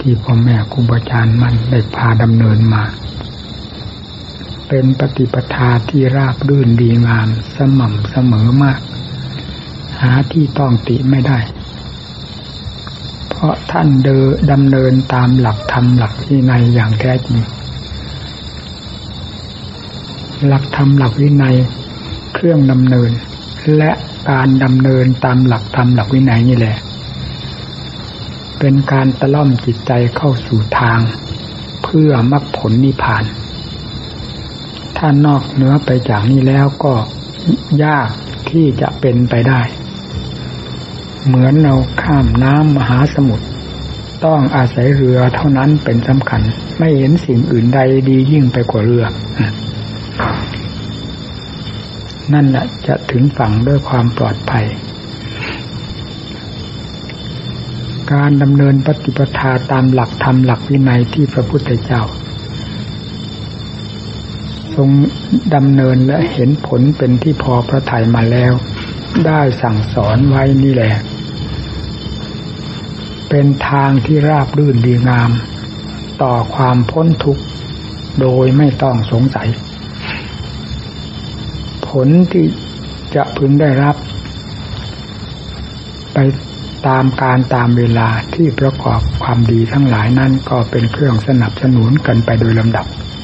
ที่พ่อแม่ครูบาอาจารย์มันได้พาดำเนินมาเป็นปฏิปทาที่ราบรื่นดีงามสม่ำเสมอมากหาที่ต้องติไม่ได้เพราะท่านดำเนินตามหลักธรรมหลักวินัยอย่างแท้จริงหลักธรรมหลักวินัยเครื่องดำเนินและการดำเนินตามหลักธรรมหลักวินัยนี่แหละเป็นการตะล่อมจิตใจเข้าสู่ทางเพื่อมรรคผลนิพพานถ้านอกเหนือไปจากนี้แล้วก็ยากที่จะเป็นไปได้เหมือนเราข้ามน้ำมหาสมุทรต้องอาศัยเรือเท่านั้นเป็นสำคัญไม่เห็นสิ่งอื่นใดดียิ่งไปกว่าเรือนั่นแหละจะถึงฝั่งด้วยความปลอดภัยการดำเนินปฏิปทาตามหลักธรรมหลักวินัยที่พระพุทธเจ้าทรงดำเนินและเห็นผลเป็นที่พอพระทัยมาแล้วได้สั่งสอนไว้นี่แหละเป็นทางที่ราบรื่นดีงามต่อความพ้นทุกข์โดยไม่ต้องสงสัยผลที่จะพึงได้รับไปตามการตามเวลาที่ประกอบความดีทั้งหลายนั้นก็เป็นเครื่องสนับสนุนกันไปโดยลำดับ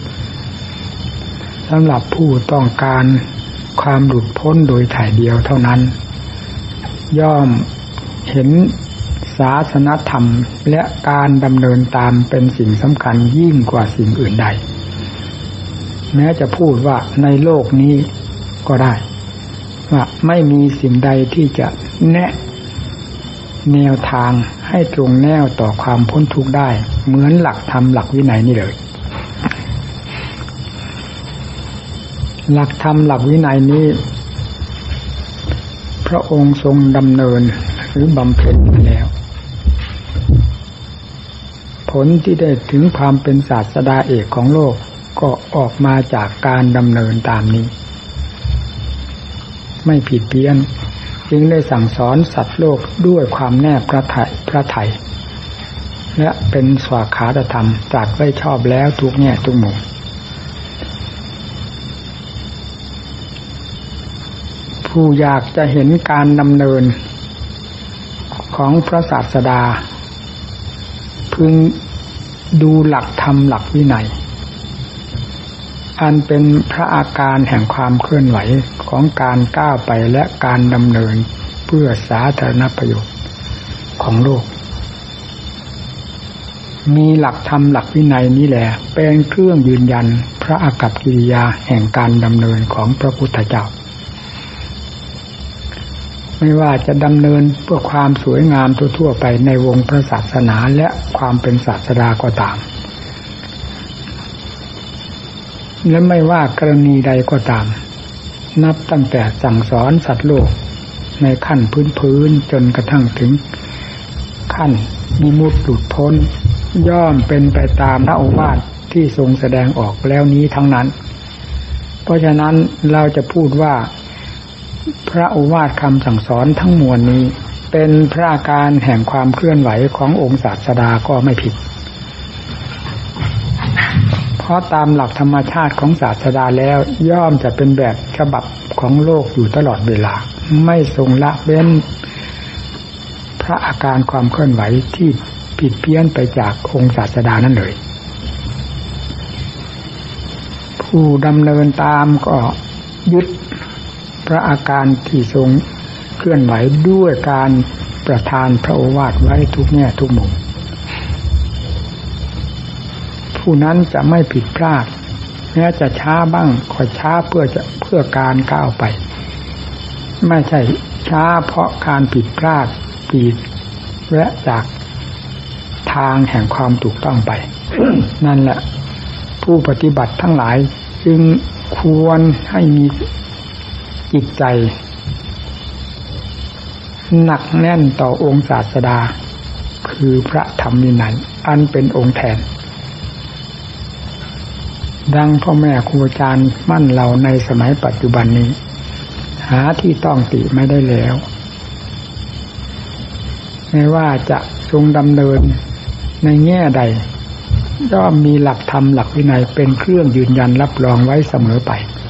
สำหรับผู้ต้องการความหลุดพ้นโดยถ่ายเดียวเท่านั้นย่อมเห็นศาสนธรรมและการดำเนินตามเป็นสิ่งสำคัญยิ่งกว่าสิ่งอื่นใดแม้จะพูดว่าในโลกนี้ก็ได้ว่าไม่มีสิ่งใดที่จะแนะแนวทางให้ตรงแนวต่อความพ้นทุกข์ได้เหมือนหลักธรรมหลักวินัยนี่เลยหลักธรรมหลักวินัยนี้พระองค์ทรงดำเนินหรือบำเพ็ญมาแล้วผลที่ได้ถึงความเป็นศาสดาเอกของโลกก็ออกมาจากการดำเนินตามนี้ไม่ผิดเพี้ยนจึงได้สั่งสอนสัตว์โลกด้วยความแน่พระทัยและเป็นสวากขาตธรรมตรัสไว้ชอบแล้วทุกแง่ทุกมุมผู้อยากจะเห็นการดำเนินของพระศาสดาพึงดูหลักธรรมหลักวินัยอันเป็นพระอาการแห่งความเคลื่อนไหวของการก้าวไปและการดำเนินเพื่อสาธารณประโยชน์ของโลกมีหลักธรรมหลักวินัยนี้แหละเป็นเครื่องยืนยันพระอากัปกิริยาแห่งการดำเนินของพระพุทธเจ้าไม่ว่าจะดำเนินเพื่อความสวยงามทั่วๆไปในวงพระศาสนาและความเป็นศาสดาก็ตามและไม่ว่ากรณีใดก็ตามนับตั้งแต่สั่งสอนสัตว์โลกในขั้นพื้นจนกระทั่งถึงขั้นวิมุตติหลุดพ้นย่อมเป็นไปตามพระโอวาทที่ทรงแสดงออกแล้วนี้ทั้งนั้นเพราะฉะนั้นเราจะพูดว่าพระโอวาทคำสั่งสอนทั้งมวลนี้เป็นพระอาการแห่งความเคลื่อนไหวขององค์ศาสดาก็ไม่ผิดเพราะตามหลักธรรมชาติของศาสดาแล้วย่อมจะเป็นแบบฉบับของโลกอยู่ตลอดเวลาไม่ทรงละเว้นพระอาการความเคลื่อนไหวที่ผิดเพี้ยนไปจากองค์ศาสดานั่นเลยผู้ดำเนินตามก็ยึดพระอาการที่ทรงเคลื่อนไหวด้วยการประทานพระโอวาทไว้ทุกแง่ทุกมุมผู้นั้นจะไม่ผิดพลาดแม้จะช้าบ้างก็ช้าเพื่อการก้าวไปไม่ใช่ช้าเพราะการผิดพลาดผิดและจากทางแห่งความถูกต้องไป นั่นแหละผู้ปฏิบัติทั้งหลายจึงควรให้มีจิตใจหนักแน่นต่อองค์ศาสดาคือพระธรรมวินัยอันเป็นองค์แทนดังพ่อแม่ครูอาจารย์มั่นเราในสมัยปัจจุบันนี้หาที่ต้องติไม่ได้แล้วไม่ว่าจะทรงดำเนินในแง่ใดย่อมมีหลักธรรมหลักวินัยเป็นเครื่องยืนยันรับรองไว้เสมอไป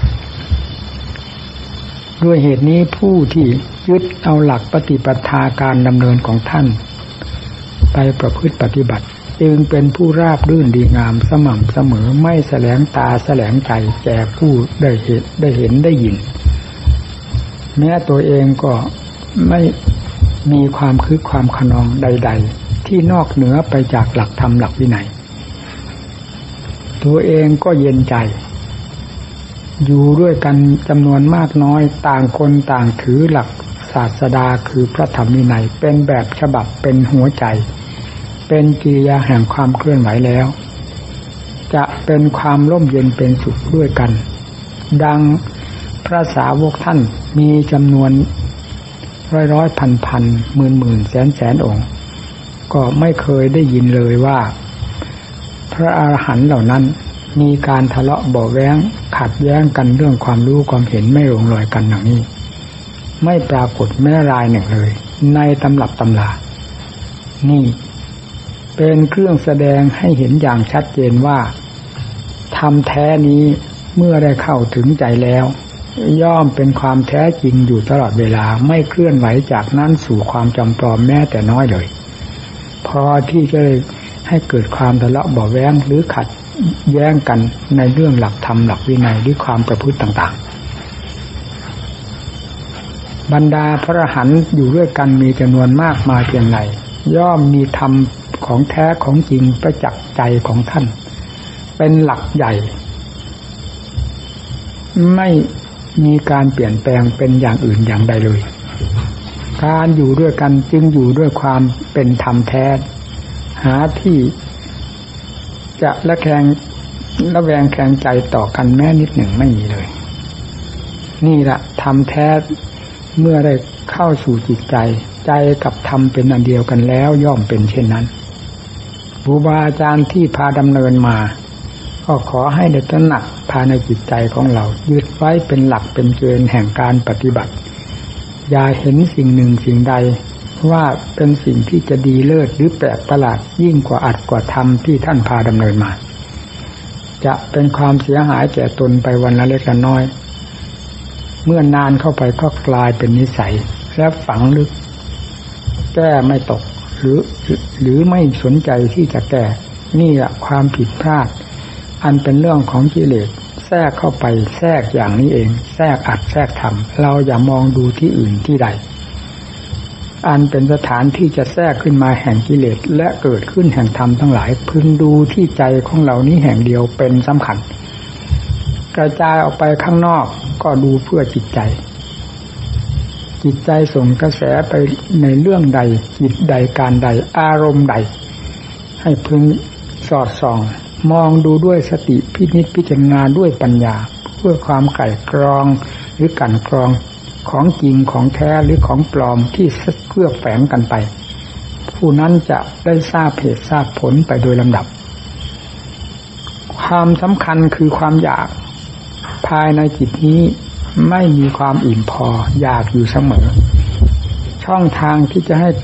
ด้วยเหตุนี้ผู้ที่ยึดเอาหลักปฏิปทาการดำเนินของท่านไปประพฤติปฏิบัติจึงเป็นผู้ราบรื่นดีงามสม่ำเสมอไม่แสลงตาแสลงใจแก่ผู้ได้เห็นได้ยินแม้ตัวเองก็ไม่มีความคึกความขนองใดๆที่นอกเหนือไปจากหลักธรรมหลักวินัยตัวเองก็เย็นใจอยู่ด้วยกันจำนวนมากน้อยต่างคนต่างถือหลักศาสดาคือพระธรรมวินัยเป็นแบบฉบับเป็นหัวใจเป็นกิริยาแห่งความเคลื่อนไหวแล้วจะเป็นความร่มเย็นเป็นสุขด้วยกันดังพระสาวกท่านมีจำนวนร้อยพันหมื่นแสนองค์ก็ไม่เคยได้ยินเลยว่าพระอรหันต์เหล่านั้นมีการทะเลาะเบาะแว้งขัดแย้งกันเรื่องความรู้ความเห็นไม่ลงรอยกันอย่างนี้ไม่ปรากฏแม้รายหนึ่งเลยในตำรับตำรานี่เป็นเครื่องแสดงให้เห็นอย่างชัดเจนว่าธรรมแท้นี้เมื่อได้เข้าถึงใจแล้วย่อมเป็นความแท้จริงอยู่ตลอดเวลาไม่เคลื่อนไหวจากนั้นสู่ความจำปลอมแม้แต่น้อยเลยพอที่จะให้เกิดความทะเลาะเบาะแว้งหรือขัดแย้งกันในเรื่องหลักธรรมหลักวินัยหรือความประพฤติต่างๆบรรดาพระอรหันต์อยู่ด้วยกันมีจำนวนมากมายเพียงไรย่อมมีธรรมของแท้ของจริงประจักษ์ใจของท่านเป็นหลักใหญ่ไม่มีการเปลี่ยนแปลงเป็นอย่างอื่นอย่างใดเลยการอยู่ด้วยกันจึงอยู่ด้วยความเป็นธรรมแท้หาที่จะระแวงแคลงใจต่อกันแม้นิดหนึ่งไม่มีเลยนี่แหละธรรมแท้เมื่อได้เข้าสู่จิตใจใจกับธรรมเป็นอันเดียวกันแล้วย่อมเป็นเช่นนั้นครูบาอาจารย์ที่พาดำเนินมาก็ขอให้ได้ตระหนักภายในจิตใจของเรายึดไว้เป็นหลักเป็นเกณฑ์แห่งการปฏิบัติอย่าเห็นสิ่งหนึ่งสิ่งใดว่าเป็นสิ่งที่จะดีเลิศหรือแปลกประหลาดยิ่งกว่าอัดกว่าธรรมที่ท่านพาดำเนินมาจะเป็นความเสียหายแก่ตนไปวันละเล็กละน้อยเมื่อนานเข้าไปก็กลายเป็นนิสัยและฝังลึกแก้ไม่ตกหรือไม่สนใจที่จะแก้นี่แหละความผิดพลาดอันเป็นเรื่องของกิเลสแทรกเข้าไปแทรกอย่างนี้เองแทรกอัดแทรกทำเราอย่ามองดูที่อื่นที่ใดอันเป็นสถานที่จะแทรกขึ้นมาแห่งกิเลสและเกิดขึ้นแห่งธรรมทั้งหลายพึงดูที่ใจของเรานี้แห่งเดียวเป็นสำคัญกระจายออกไปข้างนอกก็ดูเพื่อจิตใจส่งกระแสไปในเรื่องใดจิตใดการใดอารมณ์ใดให้พึงสอดส่องมองดูด้วยสติพินิจพิจารณาด้วยปัญญาเพื่อความไกล่กรองหรือกลั่นกรองของจริงของแท้หรือของปลอมที่เคลือบแฝงกันไปผู้นั้นจะได้ทราบเหตุทราบผลไปโดยลำดับความสำคัญคือความอยากภายในจิตนี้ไม่มีความอิ่มพออยากอยู่เสมอช่องทางที่จะให้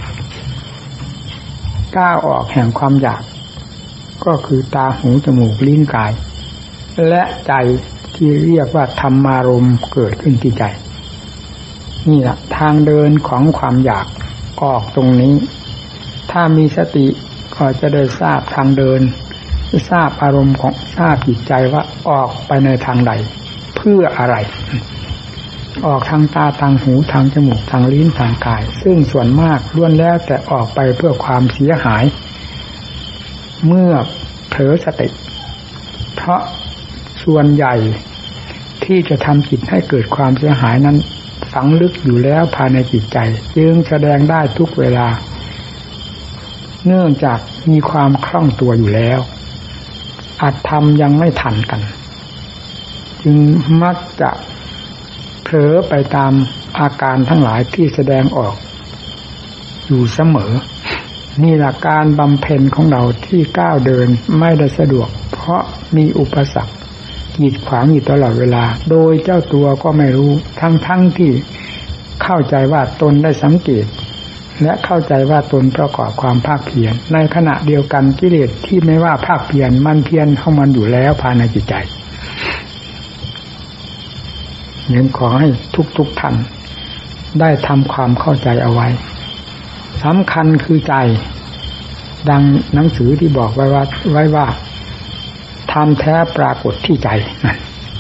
ก้าวออกแห่งความอยากก็คือตาหูจมูกลิ้นกายและใจที่เรียกว่าธรรมารมณ์เกิดขึ้นที่ใจนี่แหละทางเดินของความอยากออกตรงนี้ถ้ามีสติก็จะได้ทราบทางเดินทราบอารมณ์ของทราบจิตใจว่าออกไปในทางใดเพื่ออะไรออกทางตาทางหูทางจมูกทางลิ้นทางกายซึ่งส่วนมากล้วนแล้วแต่ออกไปเพื่อความเสียหายเมื่อเผลอสติเพราะส่วนใหญ่ที่จะทำจิตให้เกิดความเสียหายนั้นฝังลึกอยู่แล้วภายในจิตใจจึงแสดงได้ทุกเวลาเนื่องจากมีความคล่องตัวอยู่แล้วอาจทำยังไม่ทันกันจึงมักจะเผลอไปตามอาการทั้งหลายที่แสดงออกอยู่เสมอนี่แหละการบำเพ็ญของเราที่ก้าวเดินไม่ได้สะดวกเพราะมีอุปสรรคกีดขวางอยู่ตลอดเวลาโดยเจ้าตัวก็ไม่รู้ทั้งที่เข้าใจว่าตนได้สังเกตและเข้าใจว่าตนประกอบความภาคเพียรในขณะเดียวกันกิเลสที่ไม่ว่าภาคเพียรมันเพียรเข้ามันอยู่แล้วภายในจิตใจยังขอให้ทุกท่านได้ทำความเข้าใจเอาไว้สำคัญคือใจดังหนังสือที่บอกไว้ว่าธรรมแท้ปรากฏที่ใจนั่น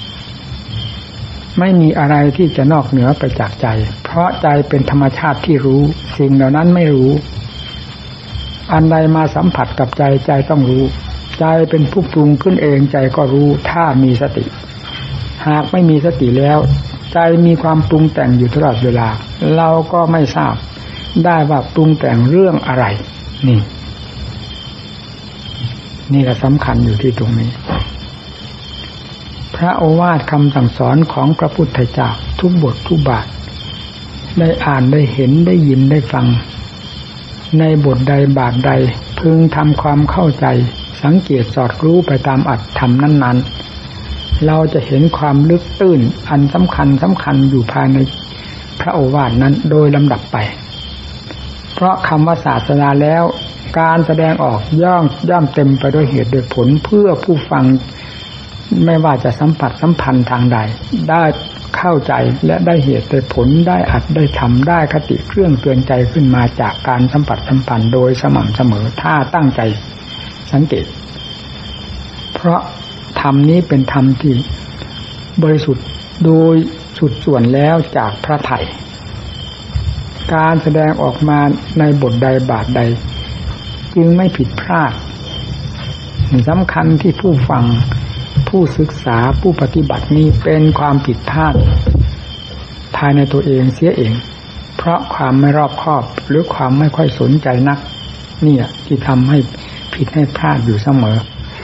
ไม่มีอะไรที่จะนอกเหนือไปจากใจเพราะใจเป็นธรรมชาติที่รู้สิ่งเหล่านั้นไม่รู้อันใดมาสัมผัสกับใจใจต้องรู้ใจเป็นผู้ปรุงขึ้นเองใจก็รู้ถ้ามีสติหากไม่มีสติแล้วใจมีความปรุงแต่งอยู่ตลอดเวลาเราก็ไม่ทราบได้ว่าปรุงแต่งเรื่องอะไรนี่ก็สำคัญอยู่ที่ตรงนี้พระโอวาทคำสั่งสอนของพระพุทธเจ้าทุกบททุกบาทได้อ่านได้เห็นได้ยินได้ฟังในบทใดบาทใดพึงทำความเข้าใจสังเกตสอดรู้ไปตามอัตธรรมนั้นๆเราจะเห็นความลึกตื้นอันสำคัญอยู่ภายในพระโอวาทนั้นโดยลำดับไปเพราะคำว่าศาสนาแล้วการแสดงออกย่อมเต็มไปด้วยเหตุด้วยผลเพื่อผู้ฟังไม่ว่าจะสัมผัสสัมพันธ์ทางใดได้เข้าใจและได้เหตุได้ผลได้อัดได้ทำได้คติเครื่องเตือนใจขึ้นมาจากการสัมผัสสัมพันธ์โดยสม่ำเสมอถ้าตั้งใจสังเกตเพราะธรรมนี้เป็นธรรมที่บริสุทธิ์โดยสุดส่วนแล้วจากพระไตรการแสดงออกมาในบทใดบาทใดจึงไม่ผิดพลาดสำคัญที่ผู้ฟังผู้ศึกษาผู้ปฏิบัตินี้เป็นความผิดพลาดภายในตัวเองเสียเองเพราะความไม่รอบคอบหรือความไม่ค่อยสนใจนักเนี่ยที่ทำให้ผิดให้พลาดอยู่เสมอ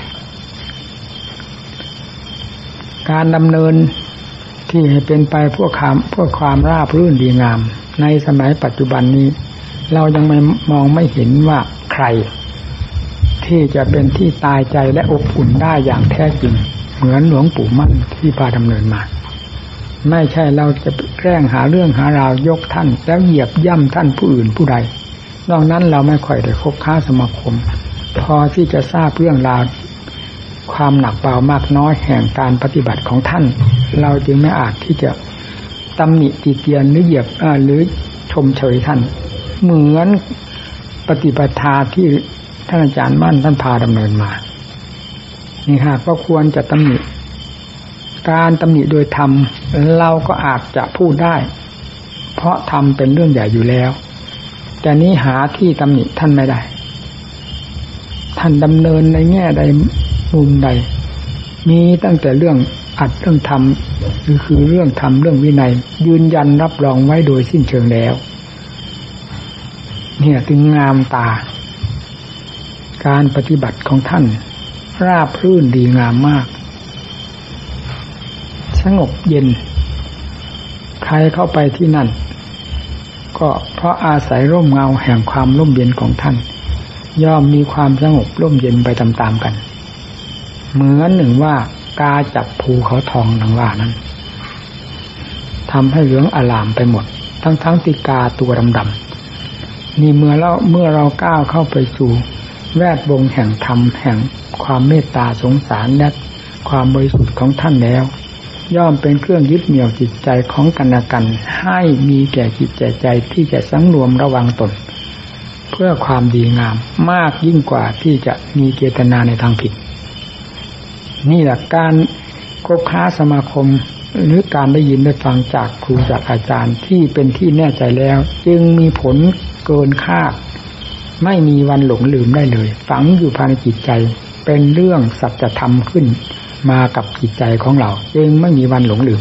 การดำเนินที่ให้เป็นไปเพื่อความราบรื่นดีงามในสมัยปัจจุบันนี้เรายังมองไม่เห็นว่าใครที่จะเป็นที่ตายใจและอบอุ่นได้อย่างแท้จริงเหมือนหลวงปู่มั่นที่พาดำเนินมาไม่ใช่เราจะแกล้งหาเรื่องหาราวยกท่านแล้วเหยียบย่ำท่านผู้อื่นผู้ใดนอกนั้นเราไม่ค่อยได้คบค้าสมาคมพอที่จะทราบเรื่องราวความหนักเบามากน้อยแห่งการปฏิบัติของท่านเราจึงไม่อาจที่จะตำหนิติเตียนหรือเหยียบหรือชมเชยท่านเหมือนปฏิปทาที่ท่านอาจารย์มั่นท่านพาดำเนินมานี่ค่ะก็ควรจะตำหนิการตำหนิโดยธรรมเราก็อาจจะพูดได้เพราะธรรมเป็นเรื่องใหญ่อยู่แล้วแต่นี้หาที่ตำหนิท่านไม่ได้ท่านดำเนินในแง่ใดมุมใดมีตั้งแต่เรื่องอัดเรื่องธรรมคือเรื่องธรรมเรื่องวินัยยืนยันรับรองไว้โดยสิ้นเชิงแล้วเนี่ยถึงงามตาการปฏิบัติของท่านราบรื่นดีงามมากสงบเย็นใครเข้าไปที่นั่นก็เพราะอาศัยร่มเงาแห่งความร่มเย็นของท่านย่อมมีความสงบร่มเย็นไปตามๆกันเหมือนหนึ่งว่ากาจับภูเขาทองดังว่านั้นทำให้เหลืองอลามไปหมดทั้งที่กาตัวดำๆนี่เมื่อเราก้าวเข้าไปสู่แวดวงแห่งธรรมแห่งความเมตตาสงสารและความบริสุทธิ์ของท่านแล้วย่อมเป็นเครื่องยึดเหนี่ยวจิตใจของกันและกันให้มีแก่จิตใจที่จะสังรวมระวังตนเพื่อความดีงามมากยิ่งกว่าที่จะมีเจตนาในทางผิดนี่แหละการคบค้าสมาคมหรือการได้ยินได้ฟังจากครูจากอาจารย์ที่เป็นที่แน่ใจแล้วจึงมีผลเกินคาดไม่มีวันหลงลืมได้เลยฝังอยู่ภายในจิตใจเป็นเรื่องสัจธรรมขึ้นมากับจิตใจของเราจึงไม่มีวันหลงลืม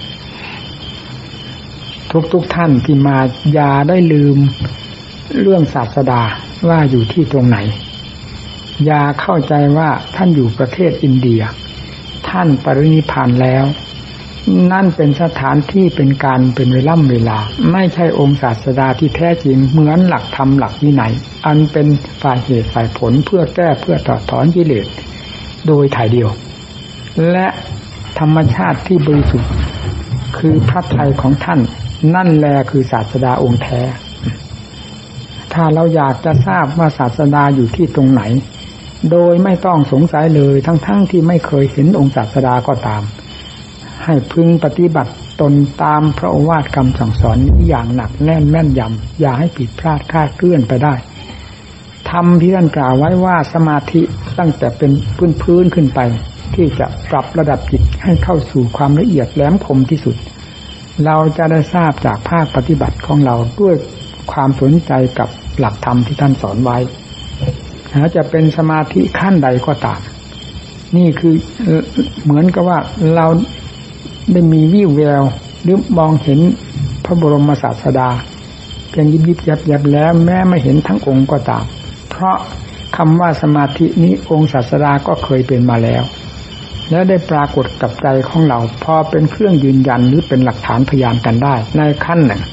ทุกท่านที่มาอย่าได้ลืมเรื่องศาสดาว่าอยู่ที่ตรงไหนอย่าเข้าใจว่าท่านอยู่ประเทศอินเดียท่านปรินิพพานแล้วนั่นเป็นสถานที่เป็นการเป็นเวลาไม่ใช่องค์ศาสดาที่แท้จริงเหมือนหลักธรรมหลักวินัยอันเป็นฝ่ายเหตุฝ่ายผลเพื่อแก้เพื่อถอดถอนกิเลสโดยถ่ายเดียวและธรรมชาติที่บริสุทธิ์คือพระทัยของท่านนั่นแลคือศาสดาองค์แท้ถ้าเราอยากจะทราบว่าศาสดาอยู่ที่ตรงไหนโดยไม่ต้องสงสัยเลยทั้งที่ไม่เคยเห็นองค์ศาสดาก็ตามให้พึงปฏิบัติตนตามพระโอวาทคำสั่งสอนนี้อย่างหนักแน่นแม่นยำอย่าให้ผิดพลาดคลาดเคลื่อนไปได้ธรรมที่ท่านกล่าวไว้ว่าสมาธิตั้งแต่เป็นพื้นขึ้นไปที่จะปรับระดับจิตให้เข้าสู่ความละเอียดแหลมคมที่สุดเราจะได้ทราบจากภาคปฏิบัติของเราด้วยความสนใจกับหลักธรรมที่ท่านสอนไว้จะเป็นสมาธิขั้นใดก็ตามนี่คือเหมือนกับว่าเราได้มีวิวแววหรือมองเห็นพระบรมศาสดาเพียงยิบยับแล้วแม้ไม่เห็นทั้งองค์ก็ตามเพราะคำว่าสมาธินี้องค์ศาสดาก็เคยเป็นมาแล้วและได้ปรากฏกับใจของเราพอเป็นเครื่องยืนยันหรือเป็นหลักฐานพยานกันได้ในขั้นหนึ่ง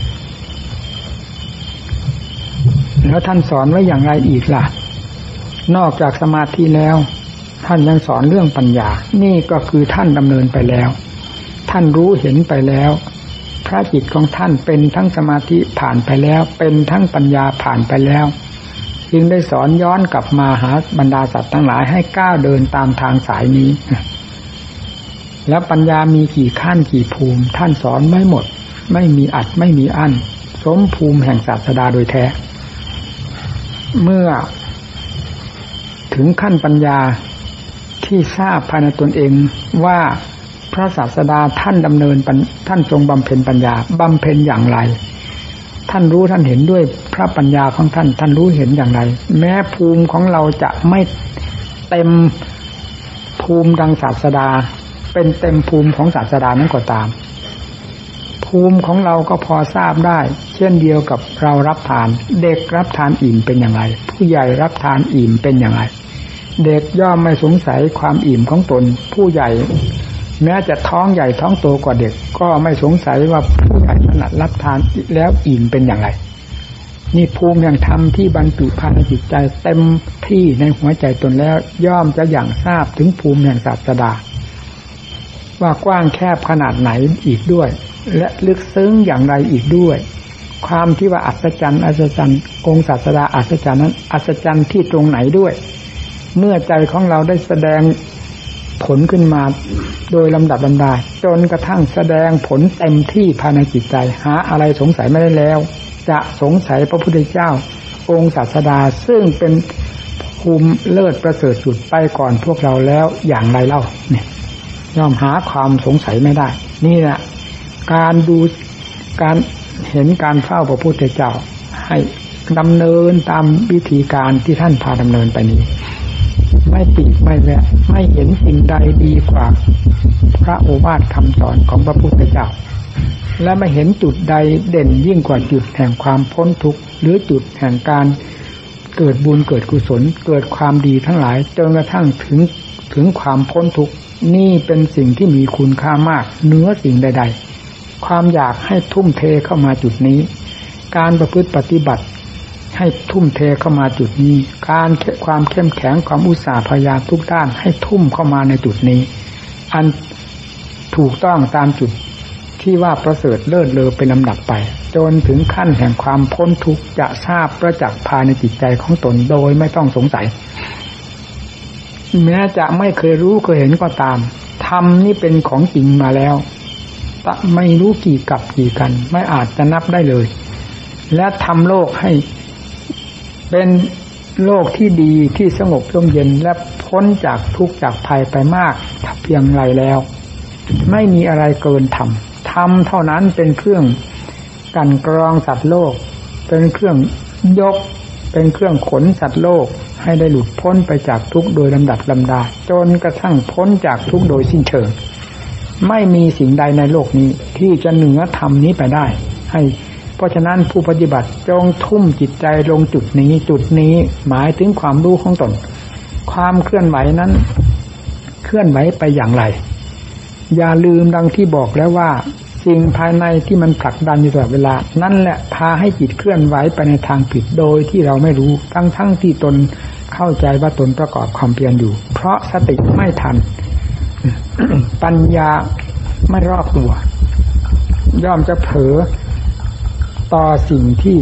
แล้วท่านสอนไว้อย่างไรอีกล่ะนอกจากสมาธิแล้วท่านยังสอนเรื่องปัญญานี่ก็คือท่านดำเนินไปแล้วท่านรู้เห็นไปแล้วพระจิตของท่านเป็นทั้งสมาธิผ่านไปแล้วเป็นทั้งปัญญาผ่านไปแล้วจึงได้สอนย้อนกลับมาหาบรรดาสัตว์ทั้งหลายให้ก้าวเดินตามทางสายนี้แล้วปัญญามีกี่ขั้นกี่ภูมิท่านสอนไม่หมดไม่มีอัดไม่มีอั้นสมภูมิแห่งศาสดาโดยแท้เมื่อถึงขั้นปัญญาที่ทราบภายในตนเองว่าพระศาสดาท่านดำเนินท่านทรงบำเพ็ญปัญญาบำเพ็ญอย่างไรท่านรู้ท่านเห็นด้วยพระปัญญาของท่านท่านรู้เห็นอย่างไรแม้ภูมิของเราจะไม่เต็มภูมิดังศาสดาเป็นเต็มภูมิของศาสดานั้นก็ตามภูมิของเราก็พอทราบได้เช่นเดียวกับเรารับทานเด็กรับทานอิ่มเป็นอย่างไรผู้ใหญ่รับทานอิ่มเป็นอย่างไรเด็กย่อมไม่สงสัยความอิ่มของตนผู้ใหญ่แม้จะท้องใหญ่ท้องโตกว่าเด็กก็ไม่สงสัยว่าผู้ใหญ่ขนาดรับทานแล้วอิ่มเป็นอย่างไรนี่ภูมิแห่งธรรมที่บรรจุภายในจิตใจเต็มที่ในหัวใจตนแล้วย่อมจะอย่างทราบถึงภูมิแห่งศาสดาว่ากว้างแคบขนาดไหนอีกด้วยและลึกซึ้งอย่างไรอีกด้วยความที่ว่าอัศจรรย์องค์ศาสดาอัศจรรย์นั้นอัศจรรย์ที่ตรงไหนด้วยเมื่อใจของเราได้แสดงผลขึ้นมาโดยลำดับลำดาจนกระทั่งแสดงผลเต็มที่ภายในจิตใจหาอะไรสงสัยไม่ได้แล้วจะสงสัยพระพุทธเจ้าองค์ศาสดาซึ่งเป็นภูมิเลิศประเสริฐสุดไปก่อนพวกเราแล้วอย่างไรเล่าเนี่ยย่อมหาความสงสัยไม่ได้นี่แหละการดูการเห็นการเฝ้าพระพุทธเจ้าให้ดำเนินตามวิธีการที่ท่านพาดำเนินไปนี้ไม่ปิดไม่แวะไม่เห็นสิ่งใดดีกว่าพระโอวาทคำสอนของพระพุทธเจ้าและไม่เห็นจุดใดเด่นยิ่งกว่าจุดแห่งความพ้นทุกข์หรือจุดแห่งการเกิดบุญเกิดกุศลเกิดความดีทั้งหลายจนกระทั่งถึงความพ้นทุกข์นี่เป็นสิ่งที่มีคุณค่ามากเหนือสิ่งใดๆความอยากให้ทุ่มเทเข้ามาจุดนี้การประพฤติปฏิบัติให้ทุ่มเทเข้ามาจุดนี้ความเข้มแข็งความอุตสาห์พยายามทุกด้านให้ทุ่มเข้ามาในจุดนี้อันถูกต้องตามจุดที่ว่าประเสริฐเลิศเลอเป็นลำดับไปจนถึงขั้นแห่งความพ้นทุกข์จะทราบประจักษ์ภายในจิตใจของตนโดยไม่ต้องสงสัยแม้จะไม่เคยรู้เคยเห็นก็ตามธรรมนี่เป็นของจริงมาแล้วไม่รู้กี่กับกี่กันไม่อาจจะนับได้เลยและทำโลกให้เป็นโลกที่ดีที่สงบร่มเย็นและพ้นจากทุกข์จากภัยไปมากเพียงไรแล้วไม่มีอะไรเกินธรรมเท่านั้นเป็นเครื่องกันกรองสัตว์โลกเป็นเครื่องยกเป็นเครื่องขนสัตว์โลกให้ได้หลุดพ้นไปจากทุกข์โดยลำดับลำดาจนกระทั่งพ้นจากทุกข์โดยสิ้นเชิงไม่มีสิ่งใดในโลกนี้ที่จะเหนือธรรมนี้ไปได้เพราะฉะนั้นผู้ปฏิบัติจงทุ่มจิตใจลงจุดนี้หมายถึงความรู้ของตนความเคลื่อนไหวนั้นเคลื่อนไหวไปอย่างไรอย่าลืมดังที่บอกแล้วว่าสิ่งภายในที่มันผลักดันอยู่ตลอดเวลานั่นแหละพาให้จิตเคลื่อนไหวไปในทางผิดโดยที่เราไม่รู้ทั้งที่ตนเข้าใจว่าตนประกอบความเพียรอยู่เพราะสติไม่ทัน ปัญญาไม่รอบตัวย่อมจะเผลอต่อสิ่งที่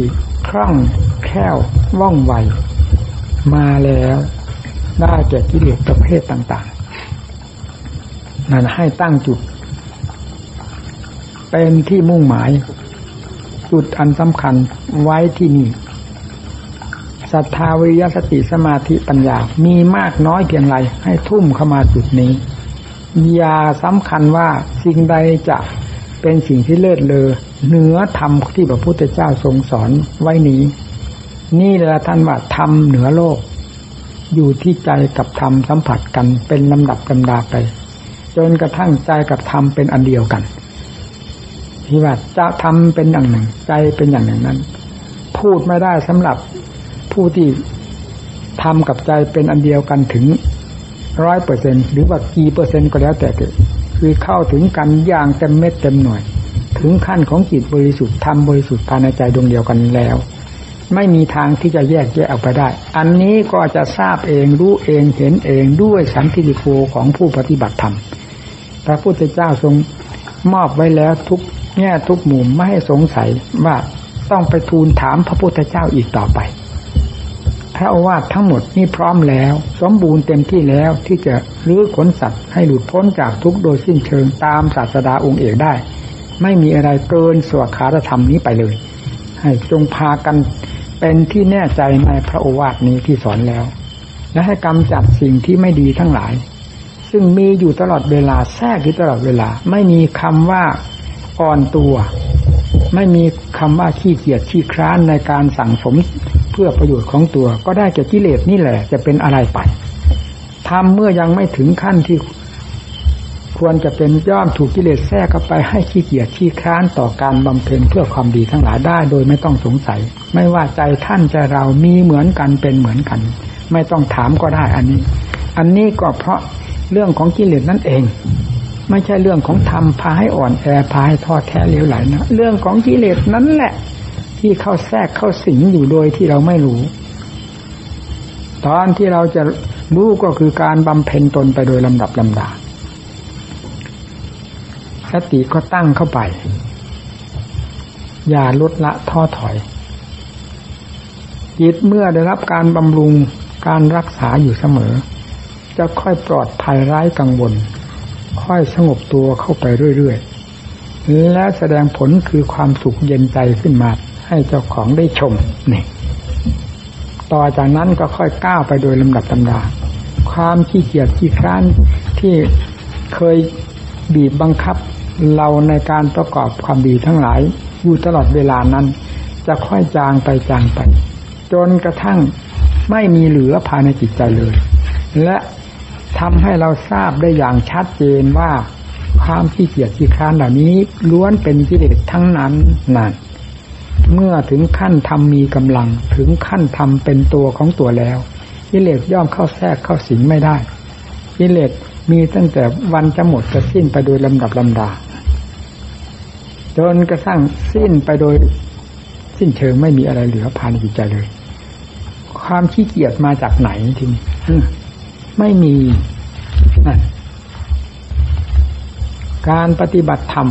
คล่องแคล่วว่องไวมาแล้วได้แก่กิเลสประเภทต่างๆนั่นให้ตั้งจุดเป็นที่มุ่งหมายจุดอันสำคัญไว้ที่นี่ศรัทธาวิริยะสติสมาธิปัญญามีมากน้อยเพียงไรให้ทุ่มเข้ามาจุดนี้อย่าสำคัญว่าสิ่งใดจะเป็นสิ่งที่เลิศเลอเหนือธรรมที่พระพุทธเจ้าทรงสอนไว้นี้นี่แหละท่านว่าธรรมเหนือโลกอยู่ที่ใจกับธรรมสัมผัสกันเป็นลำดับลำดาไปจนกระทั่งใจกับธรรมเป็นอันเดียวกันที่ว่าจะทำเป็นอย่างหนึ่งใจเป็นอย่างหนึ่งนั้นพูดไม่ได้สำหรับผู้ที่ทำกับใจเป็นอันเดียวกันถึง 100% หรือว่ากี่เปอร์เซ็นต์ก็แล้วแต่เถอะคือเข้าถึงกันอย่างเต็มเม็ดเต็มหน่วยถึงขั้นของจิตบริสุทธิ์ธรรมบริสุทธิ์ภายในใจดวงเดียวกันแล้วไม่มีทางที่จะแยกออกไปได้อันนี้ก็จะทราบเองรู้เองเห็นเองด้วยสันติโกของผู้ปฏิบัติธรรมพระพุทธเจ้าทรงมอบไว้แล้วทุกแง่ทุกมุมไม่ให้สงสัยว่าต้องไปทูลถามพระพุทธเจ้าอีกต่อไปพระโอวาททั้งหมดนี่พร้อมแล้วสมบูรณ์เต็มที่แล้วที่จะรื้อขนสัตว์ให้หลุดพ้นจากทุกข์โดยสิ้นเชิงตามศาสดาองค์เอกได้ไม่มีอะไรเกินสวขาธรรมนี้ไปเลยให้จงพากันเป็นที่แน่ใจในพระโอวาทนี้ที่สอนแล้วและให้กำจัดสิ่งที่ไม่ดีทั้งหลายซึ่งมีอยู่ตลอดเวลาแทรกอยู่ตลอดเวลาไม่มีคำว่าอ่อนตัวไม่มีคำว่าขี้เกียจขี้คร้านในการสั่งสมเพื่อประโยชน์ของตัวก็ได้แก่กิเลสนี่แหละจะเป็นอะไรไปทำเมื่อยังไม่ถึงขั้นที่ควรจะเป็นย่อมถูกกิเลสแทรกเข้าไปให้ขี้เกียจขี้คร้านต่อการบำเพ็ญเพื่อความดีทั้งหลายได้โดยไม่ต้องสงสัยไม่ว่าใจท่านใจเรามีเหมือนกันเป็นเหมือนกันไม่ต้องถามก็ได้อันนี้ก็เพราะเรื่องของกิเลสนั่นเองไม่ใช่เรื่องของธรรมพาให้อ่อนแอพาให้ท้อแท้เหลวไหลนะเรื่องของกิเลสนั่นแหละที่เข้าแทรกเข้าสิงอยู่โดยที่เราไม่รู้ตอนที่เราจะรู้ก็คือการบำเพ็ญตนไปโดยลำดับลำดาสติก็ตั้งเข้าไปอย่าลดละท้อถอยจิตเมื่อได้รับการบำรุงการรักษาอยู่เสมอจะค่อยปลอดภัยไร้กังวลค่อยสงบตัวเข้าไปเรื่อยๆและแสดงผลคือความสุขเย็นใจขึ้นมาให้เจ้าของได้ชมนี่ต่อจากนั้นก็ค่อยก้าวไปโดยลำดับลำดาความขี้เกียจขี้คร้านที่เคยบีบบังคับเราในการประกอบความดีทั้งหลายอยู่ตลอดเวลานั้นจะค่อยจางไปจนกระทั่งไม่มีเหลือภายในจิตใจเลยและทำให้เราทราบได้อย่างชัดเจนว่าความขี้เกียจขี้คร้านเหล่านี้ล้วนเป็นกิเลสทั้งนั้นนั่นเมื่อถึงขั้นทำมีกำลังถึงขั้นทำเป็นตัวของตัวแล้วกิเลสย่อมเข้าแทรกเข้าสิงไม่ได้กิเลสมีตั้งแต่วันจะหมดจะสิ้นไปโดยลำดับลำดาจนกระทั่งสิ้นไปโดยสิ้นเชิงไม่มีอะไรเหลือภายในจิตใจเลยความขี้เกียจมาจากไหนทีนี้ไม่มีการปฏิบัติธรรม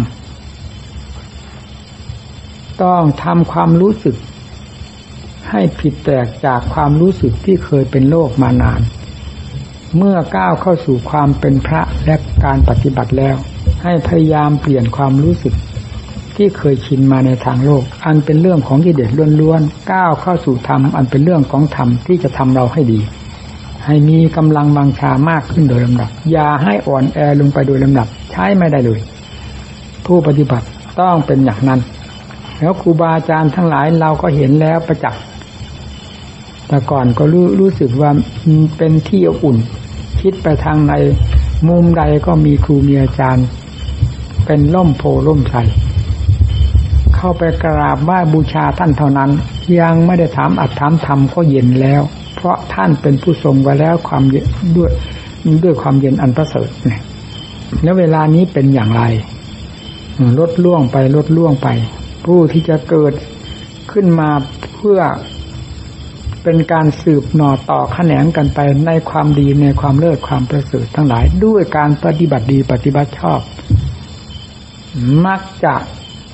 ต้องทำความรู้สึกให้ผิดแปลกจากความรู้สึกที่เคยเป็นโลกมานานเมื่อก้าวเข้าสู่ความเป็นพระและการปฏิบัติแล้วให้พยายามเปลี่ยนความรู้สึกที่เคยชินมาในทางโลกอันเป็นเรื่องของกิเลสล้วนๆก้าวเข้าสู่ธรรมอันเป็นเรื่องของธรรมที่จะทำเราให้ดีให้มีกำลังวังชามากขึ้นโดยลำดับอย่าให้อ่อนแอลงไปโดยลำดับใช้ไม่ได้เลยผู้ปฏิบัติต้องเป็นอย่างนั้นแล้วครูบาอาจารย์ทั้งหลายเราก็เห็นแล้วประจักษ์แต่ก่อนก็รู้สึกว่าเป็นที่อบอุ่นคิดไปทางในมุมใดก็มีครูมีอาจารย์เป็นร่มโพร่มไทรเข้าไปกราบไหว้บูชาท่านเท่านั้นยังไม่ได้ถามอัตถามธรรมก็เย็นแล้วเพราะท่านเป็นผู้ทรงไว้แล้วความด้วยความเย็นอันประเสริฐแล้วเวลานี้เป็นอย่างไรลดล่วงไปผู้ที่จะเกิดขึ้นมาเพื่อเป็นการสืบหน่อต่อแขนงกันไปในความดีในความเลิศความประเสริฐทั้งหลายด้วยการปฏิบัติดีปฏิบัติชอบมักจะ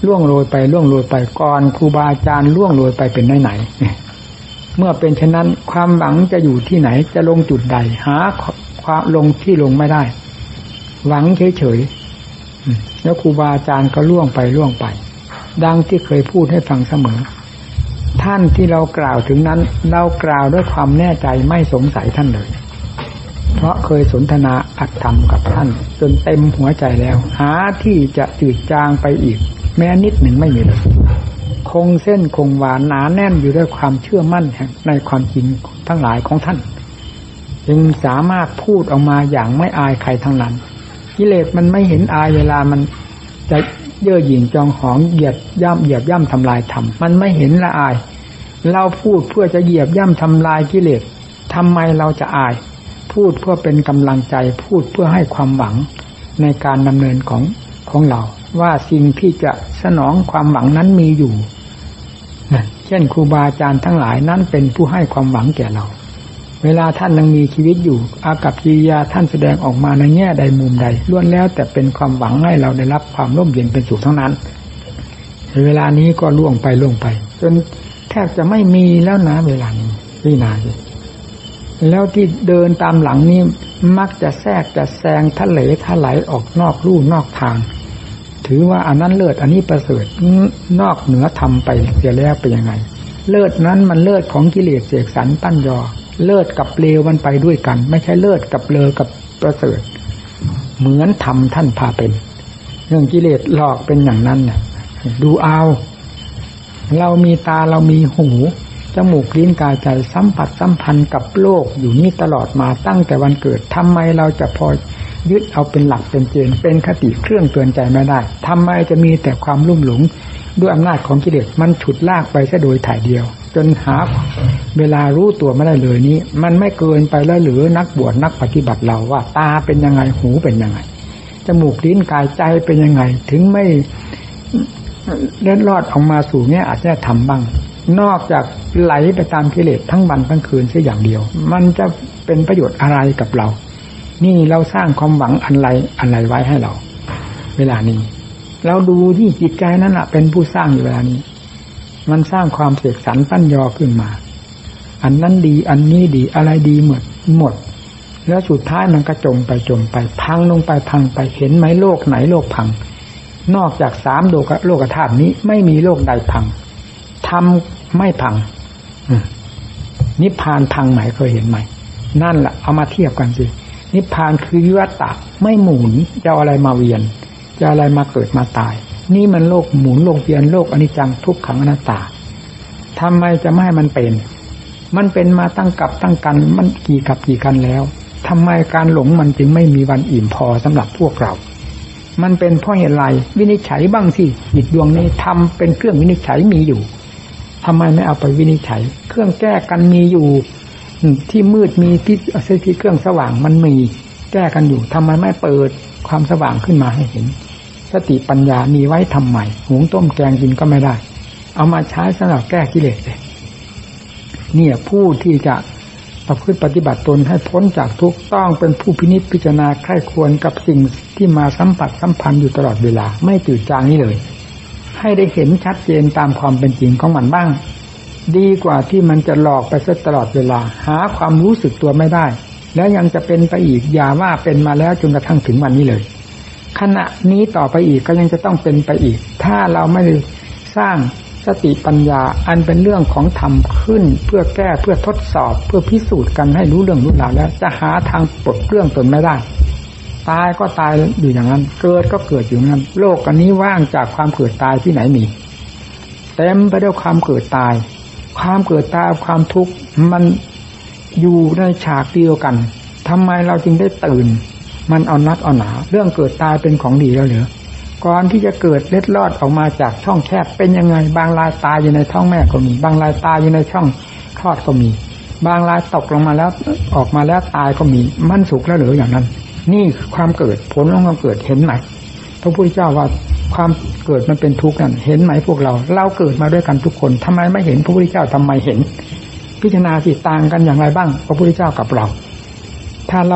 ล่วงโรยไปก่อนครูบาอาจารย์ล่วงโรยไปเป็นไหนเมื่อเป็นเช่นนั้นความหวังจะอยู่ที่ไหนจะลงจุดใดหาความลงที่ลงไม่ได้หวังเฉยๆแล้วครูบาอาจารย์ก็ล่วงไปดังที่เคยพูดให้ฟังเสมอท่านที่เรากล่าวถึงนั้นเรากล่าวด้วยความแน่ใจไม่สงสัยท่านเลยเพราะเคยสนทนาอัตธรรมกับท่านจนเต็มหัวใจแล้วหาที่จะจืดจางไปอีกแม้นิดหนึ่งไม่มีเลยคงเส้นคงวาหนาแน่นอยู่ด้วยความเชื่อมั่นในความจริงทั้งหลายของท่านจึงสามารถพูดออกมาอย่างไม่อายใครทั้งนั้นกิเลสมันไม่เห็นอายเวลามันจะเย่อหยิ่งจองหองเหยียบย่ำทำลายธรรมมันไม่เห็นละอายเราพูดเพื่อจะเหยียบย่ำทำลายกิเลสทำไมเราจะอายพูดเพื่อเป็นกำลังใจพูดเพื่อให้ความหวังในการดำเนินของเราว่าสิ่งที่จะสนองความหวังนั้นมีอยู่เช่นครูบาอาจารย์ทั้งหลายนั้นเป็นผู้ให้ความหวังแก่เราเวลาท่านยังมีชีวิตอยู่อากัปกิริยาท่านแสดงออกมาในแง่ใดมุมใดล้วนแล้วแต่เป็นความหวังให้เราได้รับความร่มเย็นเป็นสุขทั้งนั้นเวลานี้ก็ล่วงไปจนแทบจะไม่มีแล้วนะเวลานี้พี่นาแล้วที่เดินตามหลังนี้มักจะแทรกจะแซงทะเลทลายออกนอกลู่นอกทางถือว่าอันนั้นเลิศอันนี้ประเสริฐนอกเหนือธรรมไปเสียแล้วเป็นยังไงเลิศนั้นมันเลิศของกิเลสเสกสรรปั้นยอเลิศกับเลวมันไปด้วยกันไม่ใช่เลิศกับเลอกับประเสริฐเหมือนธรรมท่านพาเป็นเรื่องกิเลสหลอกเป็นอย่างนั้นน่ะดูเอาเรามีตาเรามีหูจมูกลิ้นกายใจสัมผัสสัมพันธ์กับโลกอยู่นี่ตลอดมาตั้งแต่วันเกิดทำไมเราจะพอยึดเอาเป็นหลักเป็นเกณฑ์เป็นคติเครื่องเตือนใจไม่ได้ทำไมจะมีแต่ความลุ่มหลงด้วยอำนาจของกิเลสมันฉุดลากไปซะโดยถ่ายเดียวจนหาเวลารู้ตัวไม่ได้เลยนี้มันไม่เกินไปแล้วหรือนักบวชนักปฏิบัติเราว่าตาเป็นยังไงหูเป็นยังไงจมูกลิ้นกายใจเป็นยังไงถึงไม่เล็ดลอดออกมาสู่แง่อาจจะทำบ้างนอกจากไหลไปตามกิเลสทั้งวันทั้งคืนเสียอย่างเดียวมันจะเป็นประโยชน์อะไรกับเรานี่เราสร้างความหวังอะไรไว้ให้เราเวลานี้เราดูที่จิตใจนั่นแหละเป็นผู้สร้างอยู่เวลานี้มันสร้างความเสกสรรปั้นยอขึ้นมาอันนั้นดีอันนี้ดีอะไรดีหมดแล้วสุดท้ายมันก็จมไปพังลงไปพังไปเห็นไหมโลกไหนโลกพังนอกจาก3โลกธาตุนี้ไม่มีโลกใดพังทำไม่พังนิพพานพังไหมเคยเห็นไหมนั่นแหละเอามาเทียบกันสินิพพานคือวิวัฏฏะไม่หมุนจะอะไรมาเวียนจะอะไรมาเกิดมาตายนี่มันโลกหมุนโลกเวียนโลกอนิจจังทุกขังอนัตตาทำไมจะไม่ให้มันเป็นมาตั้งกับตั้งกันมันกี่กับกี่กันแล้วทำไมการหลงมันจึงไม่มีวันอิ่มพอสำหรับพวกเรามันเป็นเพราะเหตุไรวินิจฉัยบ้างสิจิตดวงนี้ทำเป็นเครื่องวินิจฉัยมีอยู่ทำไมไม่เอาไปวินิจฉัยเครื่องแก้กันมีอยู่ที่มืดมีที่เครื่องสว่างมันมีแก้กันอยู่ทำไมไม่เปิดความสว่างขึ้นมาให้เห็นสติปัญญามีไว้ทำใหม่หุงต้มแกงกินก็ไม่ได้เอามาใช้สำหรับแก้กิเลสเลยเนี่ยผู้ที่จะประพฤติปฏิบัติตนให้พ้นจากทุกข์ต้องเป็นผู้พินิจพิจารณาใคร่ควรกับสิ่งที่มาสัมผัสสัมพันธ์อยู่ตลอดเวลาไม่จืดจางนี้เลยให้ได้เห็นชัดเจนตามความเป็นจริงของมันบ้างดีกว่าที่มันจะหลอกไปซะตลอดเวลาหาความรู้สึกตัวไม่ได้แล้วยังจะเป็นไปอีกอย่าว่าเป็นมาแล้วจนกระทั่งถึงวันนี้เลยขณะนี้ต่อไปอีกก็ยังจะต้องเป็นไปอีกถ้าเราไม่ได้สร้างสติปัญญาอันเป็นเรื่องของธรรมขึ้นเพื่อแก้เพื่อทดสอบเพื่อพิสูจน์กันให้รู้เรื่องรู้ราวแล้วจะหาทางปลดเรื่องตนไม่ได้ตายก็ตายอยู่อย่างนั้นเกิดก็เกิดอยู่นั้นโลกอันนี้ว่างจากความเกิดตายที่ไหนมีเต็มไปด้วยความเกิดตายความเกิดตายความทุกข์มันอยู่ในฉากเดียวกันทำไมเราจึงได้ตื่นมันเอานักเอาหนาเรื่องเกิดตายเป็นของดีแล้วเหรอก่อนที่จะเกิดเล็ดลอดออกมาจากช่องแคบเป็นยังไงบางรายตายอยู่ในท้องแม่ก็มีบางรายตายอยู่ในช่องคลอดก็มีบางรายตกลงมาแล้วออกมาแล้วตายก็มีมันสุขแล้วเหรออย่างนั้นนี่ความเกิดผลของความเกิดเห็นไหมพระพุทธเจ้าว่าความเกิดมันเป็นทุกข์นั่นเห็นไหมพวกเราเกิดมาด้วยกันทุกคนทำไมไม่เห็นพระพุทธเจ้าทำไมเห็นพิจารณาสิต่างกันอย่างไรบ้างพระพุทธเจ้ากับเราถ้าเรา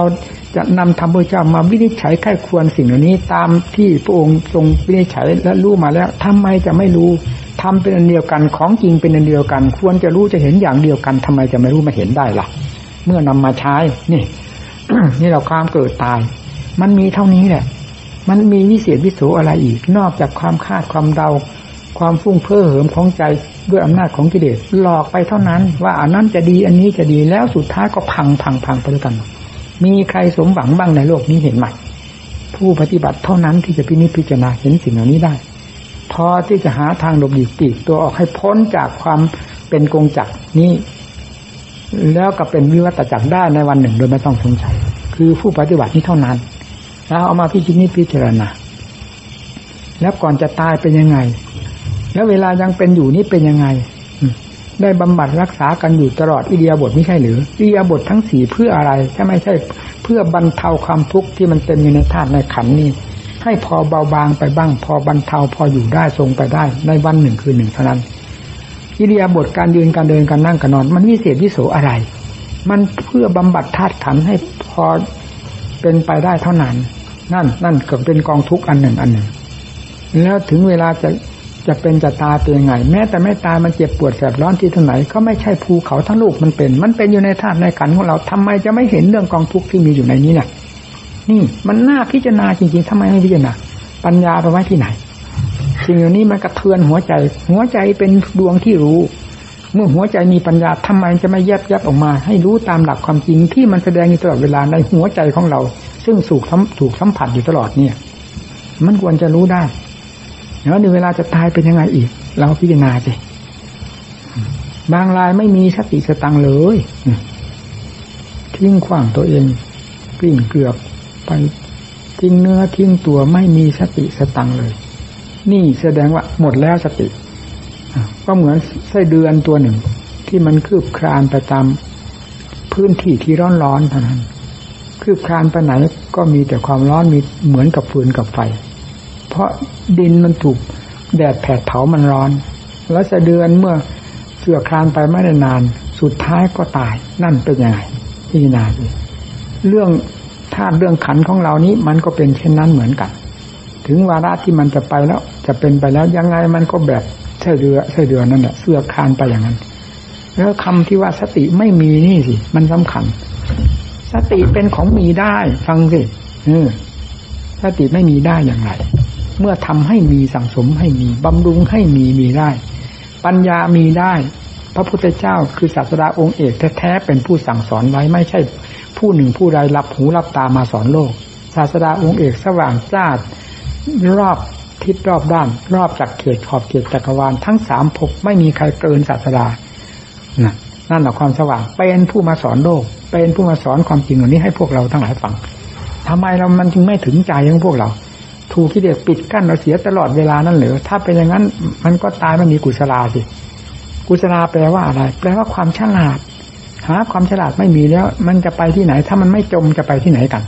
จะนำธรรมพระเจ้ามาวินิจฉัยไข้ควรสิ่งเหล่านี้ตามที่พระองค์ทรงวินิจฉัยและรู้มาแล้วทำไมจะไม่รู้ทำเป็นอันเดียวกันของจริงเป็นอันเดียวกันควรจะรู้จะเห็นอย่างเดียวกันทำไมจะไม่รู้มาเห็นได้ล่ะเมื่อนำมาใช้นี่ นี่เราความเกิดตายมันมีเท่านี้แหละมันมีวิเศษวิโสอะไรอีกนอกจากความคาดความเดาความฟุ้งเฟ้อเหิมของใจด้วยอำนาจของกิเลสหลอกไปเท่านั้นว่าอันนั้นจะดีอันนี้จะดีแล้วสุดท้ายก็พังไปด้วยกันมีใครสมหวังบ้างในโลกนี้เห็นไหมผู้ปฏิบัติเท่านั้นที่จะพิจารณาเห็นสิ่งเหล่านี้ได้พอที่จะหาทางหลบหลีกปีกตัวออกให้พ้นจากความเป็นกงจักรนี้แล้วก็เป็นวิวัตจักรได้ในวันหนึ่งโดยไม่ต้องสงสัยคือผู้ปฏิบัตินี้เท่านั้นแล้วเอามาพิจารณาแล้วก่อนจะตายเป็นยังไงแล้วเวลายังเป็นอยู่นี้เป็นยังไงได้บำบัดรักษากันอยู่ตลอดอิริยาบถไม่ใช่หรืออิริยาบถทั้งสี่เพื่ออะไรถ้าไม่ใช่เพื่อบรรเทาความทุกข์ที่มันเต็มอยู่ในธาตุในขันธ์นี้ให้พอเบาบางไปบ้างพอบรรเทาพออยู่ได้ทรงไปได้ในวันหนึ่งคืนหนึ่งเท่านั้นอิริยาบถการยืนการเดินการนั่งการนอนมันวิเศษวิโสอะไรมันเพื่อบำบัดธาตุขันธ์ให้พอเป็นไปได้เท่านั้นนั่นก็เป็นกองทุกข์อันหนึ่งแล้วถึงเวลาจะเป็นจะตายเป็นยังไงแม้แต่ไม่ตายมันเจ็บปวดแสบร้อนที่ท่าไหนก็ไม่ใช่ภูเขาทั้งลูกมันเป็นอยู่ในธาตุในขันธ์ของเราทำไมจะไม่เห็นเรื่องกองทุกข์ที่มีอยู่ในนี้น่ะนี่มันน่าพิจารณาจริงๆทำไมไม่พิจารณาปัญญาไปไว้ที่ไหนสิ่งเหล่านี้มันกระเทือนหัวใจเป็นดวงที่รู้เมื่อหัวใจมีปัญญาทำไมจะไม่แยบออกมาให้รู้ตามหลักความจริงที่มันแสดงอยู่ตลอดเวลาในหัวใจของเราซึ่งถูกสัมผัสอยู่ตลอดเนี่ยมันควรจะรู้ได้แล้วในเวลาจะตายเป็นยังไงอีกเราพิจารณาสิบางรายไม่มีสติสตังเลยทิ้งขว้างตัวเองกลิ้งเกลือบไปทิ้งเนื้อทิ้งตัวไม่มีสติสตังเลยนี่แสดงว่าหมดแล้วสติก็เหมือนไส้เดือนตัวหนึ่งที่มันคืบคลานไปตามพื้นที่ที่ร้อนๆเท่านั้นคืบคลานไปไหนก็มีแต่ความร้อนมีเหมือนกับฟืนกับไฟเพราะดินมันถูกแดดแผดเผามันร้อนแล้วไส้เดือนเมื่อเสื่อคลานไปไม่ได้นานสุดท้ายก็ตายนั่นเป็นยังไงพิจารณาดิเรื่องธาตุเรื่องขันธ์ของเรานี้มันก็เป็นเช่นนั้นเหมือนกันถึงวาระที่มันจะไปแล้วจะเป็นไปแล้วยังไงมันก็แบบไส้เดือนนั่นแหละเสื่อคลานไปอย่างนั้นแล้วคำที่ว่าสติไม่มีนี่สิมันสำคัญสติเป็นของมีได้ฟังสิสติไม่มีได้อย่างไรเมื่อทำให้มีสั่งสมให้มีบำรุงให้มีได้ปัญญามีได้พระพุทธเจ้าคือศาสดาองค์เอกแท้ๆเป็นผู้สั่งสอนไว้ไม่ใช่ผู้หนึ่งผู้ใดรับหูรับตามาสอนโลกศาสดาองค์เอกสว่างจ้ารอบทิศรอบด้านรอบจักรเขตขอบเขตจักรวาลทั้ง3ภพไม่มีใครเกินศาสดานั่นแหละความสว่างเป็นผู้มาสอนโลกเป็นผู้มาสอนความจริงเหล่านี้ให้พวกเราทั้งหลายฟังทำไมมันจึงไม่ถึงใจของพวกเราถูกกิเลสปิดกั้นเราเสียตลอดเวลานั่นเหรอถ้าเป็นอย่างนั้นมันก็ตายไม่มีกุศลาสิกุศลาแปลว่าอะไรแปลว่าความฉลาดหาความฉลาดไม่มีแล้วมันจะไปที่ไหนถ้ามันไม่จมจะไปที่ไหนกัน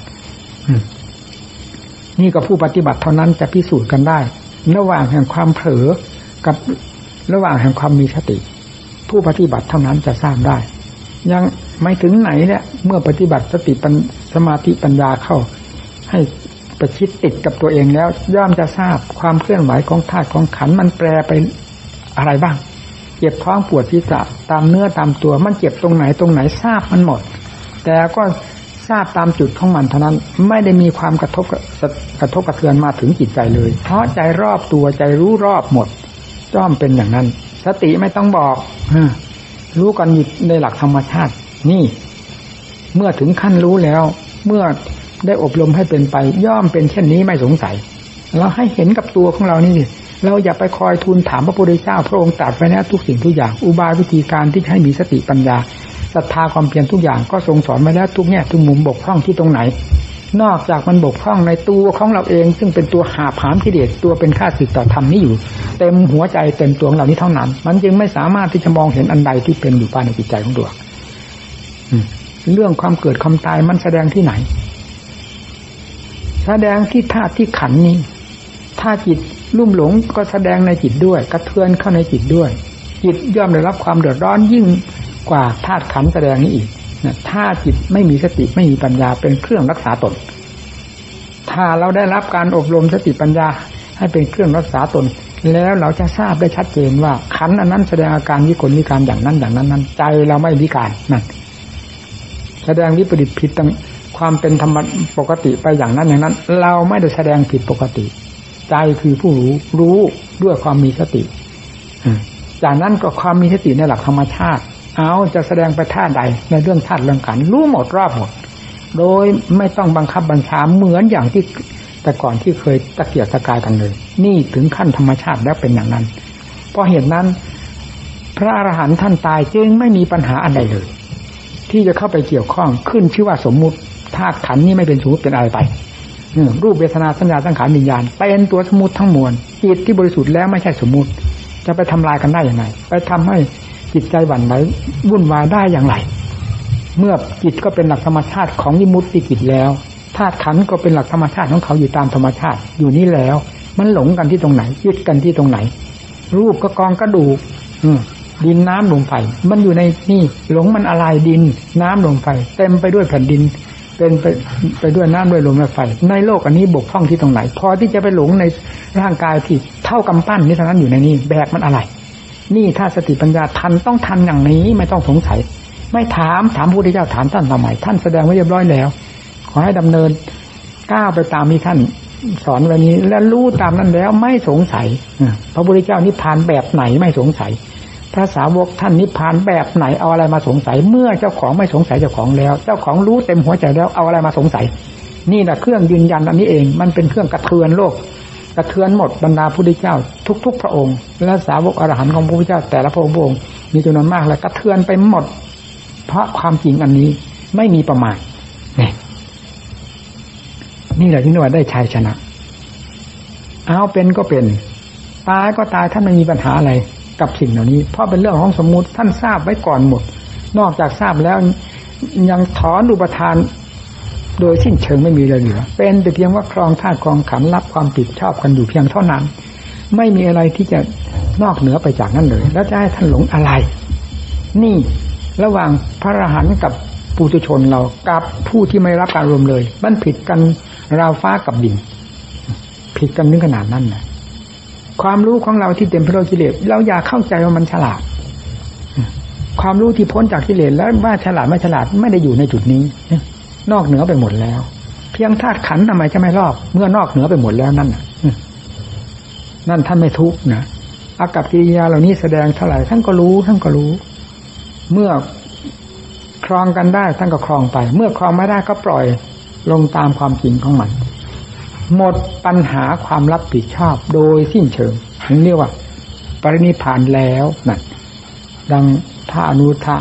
นี่ก็ผู้ปฏิบัติเท่านั้นจะพิสูจน์กันได้ระหว่างแห่งความเผลอกับระหว่างแห่งความมีสติผู้ปฏิบัติเท่านั้นจะทราบได้ยังไม่ถึงไหนเนี่ยเมื่อปฏิบัติสติสมาธิปัญญาเข้าให้ประชิดติดกับตัวเองแล้วย่อมจะทราบความเคลื่อนไหวของธาตุของขันธ์มันแปรไปอะไรบ้างเจ็บท้องปวดศีรษะตามเนื้อตามตัวมันเจ็บตรงไหนทราบมันหมดแต่ก็ทราบตามจุดของมันเท่านั้นไม่ได้มีความกระทบกระเทือนมาถึงจิตใจเลยเพราะใจรอบตัวใจรู้รอบหมดย่อมเป็นอย่างนั้นสติไม่ต้องบอกรู้กันอยู่ในหลักธรรมชาตินี่เมื่อถึงขั้นรู้แล้วเมื่อได้อบรมให้เป็นไปย่อมเป็นเช่นนี้ไม่สงสัยเราให้เห็นกับตัวของเรานี่เราอย่าไปคอยทูลถามพระพุทธเจ้าพระองค์ตรัสไว้แล้วทุกสิ่งทุกอย่างอุบายวิธีการที่ให้มีสติปัญญาศรัทธาความเพียรทุกอย่างก็ทรงสอนมาแล้วทุกแง่ทุกมุมบกพร่องที่ตรงไหนนอกจากมันบกพร่องในตัวของเราเองซึ่งเป็นตัวหาผามกิเลสตัวเป็นข้าศึกต่อธรรมนี้อยู่เต็มหัวใจเต็มตัวของเรานี้เท่านั้นมันจึงไม่สามารถที่จะมองเห็นอันใดที่เป็นอยู่ภายในจิตใจของตัวเรื่องความเกิดความตายมันแสดงที่ไหนแสดงที่ธาตุที่ขันธ์นี้ถ้าจิตลุ่มหลงก็แสดงในจิตด้วยกระเทือนเข้าในจิตด้วยจิตย่อมได้รับความเดือดร้อนยิ่งกว่าธาตุขันธ์แสดงนี้อีกถ้าจิตไม่มีสติไม่มีปัญญาเป็นเครื่องรักษาตนถ้าเราได้รับการอบรมสติปัญญาให้เป็นเครื่องรักษาตนแล้วเราจะทราบได้ชัดเจนว่าขันธ์อันนั้นแสดงอาการวิกลวิการอย่างนั้นอย่างนั้นนั้นใจเราไม่วิการนั่นแสดงวิปริตผิดตั้งความเป็นธรรมปกติไปอย่างนั้นอย่างนั้นเราไม่ได้แสดงผิดปกติใจคือผู้รู้ด้วยความมีสติจากนั้นก็ความมีสติในหลักธรรมชาติจะแสดงไปท่าใดในเรื่องธาตุเรื่องขันธ์รู้หมดรอบหมดโดยไม่ต้องบังคับบัญชาเหมือนอย่างที่แต่ก่อนที่เคยตะเกียกตะกายกันเลยนี่ถึงขั้นธรรมชาติแล้วเป็นอย่างนั้นเพราะเหตุนั้นพระอรหันต์ท่านตายจึงไม่มีปัญหาอะไรเลยที่จะเข้าไปเกี่ยวข้องขึ้นชื่อว่าสมมุติธาตุขันธ์นี้ไม่เป็นสมมุติเป็นอะไรไปรูปเวทนาสัญญาสังขารวิญญาณเป็นตัวสมมุติทั้งมวลจิตที่บริสุทธิ์แล้วไม่ใช่สมมุติจะไปทำลายกันได้อย่างไรไปทำให้จิตใจหวั่นไหววุ่นวายได้อย่างไรเมื่อจิตก็เป็นหลักธรรมชาติของวิมุตติจิตแล้วธาตุขันธ์ก็เป็นหลักธรรมชาติของเขาอยู่ตามธรรมชาติอยู่นี้แล้วมันหลงกันที่ตรงไหนยึดกันที่ตรงไหนรูปก็กองกระดูกดินน้ำลมไฟมันอยู่ในนี่หลงมันอะไรดินน้ำลมไฟเต็มไปด้วยแผ่นดินเป็นไปด้วยน้ำด้วยลมและไฟในโลกอันนี้บกพร่องที่ตรงไหนพอที่จะไปหลงในร่างกายที่เท่ากำปั้นนี่เท่านั้นอยู่ในนี้แบกมันอะไรนี่ถ้าสติปัญญาทันต้องทันอย่างนี้ไม่ต้องสงสัยไม่ถามพระพุทธเจ้าถามท่านทำไมท่านแสดงไว้เรียบร้อยแล้วขอให้ดำเนินก้าวไปตามที่ท่านสอนไว้นี้และรู้ตามนั้นแล้วไม่สงสัยพระพุทธเจ้านิพพานแบบไหนไม่สงสัยพระสาวกท่านนิพพานแบบไหนเอาอะไรมาสงสัยเมื่อเจ้าของไม่สงสัยเจ้าของแล้วเจ้าของรู้เต็มหัวใจแล้วเอาอะไรมาสงสัยนี่แหละเครื่องยืนยันอันนี้เองมันเป็นเครื่องกระเทือนโลกกระเทือนหมดบรรดาพุทธเจ้าทุกๆพระองค์และสาวกอรหันต์ของพระพุทธเจ้าแต่ละพระองค์มีจำนวนมากและกระเทือนไปหมดเพราะความจริงอันนี้ไม่มีประมาณนี่แหละที่เรียกว่าได้ชัยชนะเป็นก็เป็นตายก็ตายท่านไม่มีปัญหาอะไรกับสิ่งเหล่านี้เพราะเป็นเรื่องของสมมุติท่านทราบไว้ก่อนหมดนอกจากทราบแล้วยังถอนอุปทานโดยสิ้นเชิงไม่มีเลยเหลือเป็นแต่เพียงว่าครองธาตุครองขันธ์รับความผิดชอบกันอยู่เพียงเท่านั้นไม่มีอะไรที่จะนอกเหนือไปจากนั้นเลยแล้วจะให้ท่านหลงอะไรนี่ระหว่างพระอรหันต์กับปุถุชนเรากับผู้ที่ไม่รับการรวมเลยมันผิดกันราวฟ้ากับดินผิดกันถึงขนาดนั้นนะความรู้ของเราที่เต็มไปด้วยกิเลสเราอย่าเข้าใจว่ามันฉลาดความรู้ที่พ้นจากกิเลสแล้วว่าฉลาดไม่ฉลาดไม่ได้อยู่ในจุดนี้นอกเหนือไปหมดแล้วเพียงธาตุขันธ์ทำไมจะไม่รอบเมื่อนอกเหนือไปหมดแล้วนั่นท่านไม่ทุกข์นะอากัปกิริยาเหล่านี้แสดงเท่าไหร่ท่านก็รู้เมื่อครองกันได้ท่านก็ครองไปเมื่อครองไม่ได้ก็ปล่อยลงตามความจริงของมันหมดปัญหาความรับผิดชอบโดยสิ้นเชิงถึงเรียกว่าปรินิพพานแล้วนั่นดังพระอนุทะ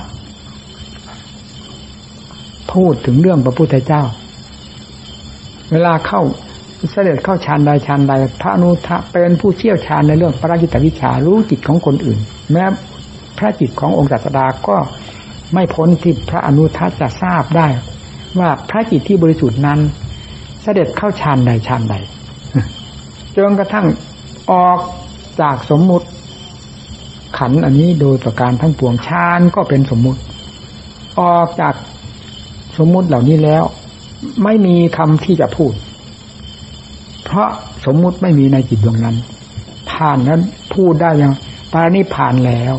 พูดถึงเรื่องพระพุทธเจ้าเวลาเข้าเสด็จเข้าฌานใดฌานใดพระอนุทะเป็นผู้เชี่ยวชาญในเรื่องปรายิตวิชชารู้จิตของคนอื่นแม้พระจิตขององค์ศาสดาก็ไม่พ้นที่พระอนุทะจะทราบได้ว่าพระจิตที่บริสุทธิ์นั้นเสด็จเข้าฌานใดฌานใดจนกระทั่งออกจากสมมุติขันธ์อันนี้โดยประการทั้งปวงฌานก็เป็นสมมุติออกจากสมมุติเหล่านี้แล้วไม่มีคำที่จะพูดเพราะสมมุติไม่มีในจิตดวงนั้นผ่านนั้นพูดได้อย่างปรินิพพานแล้ว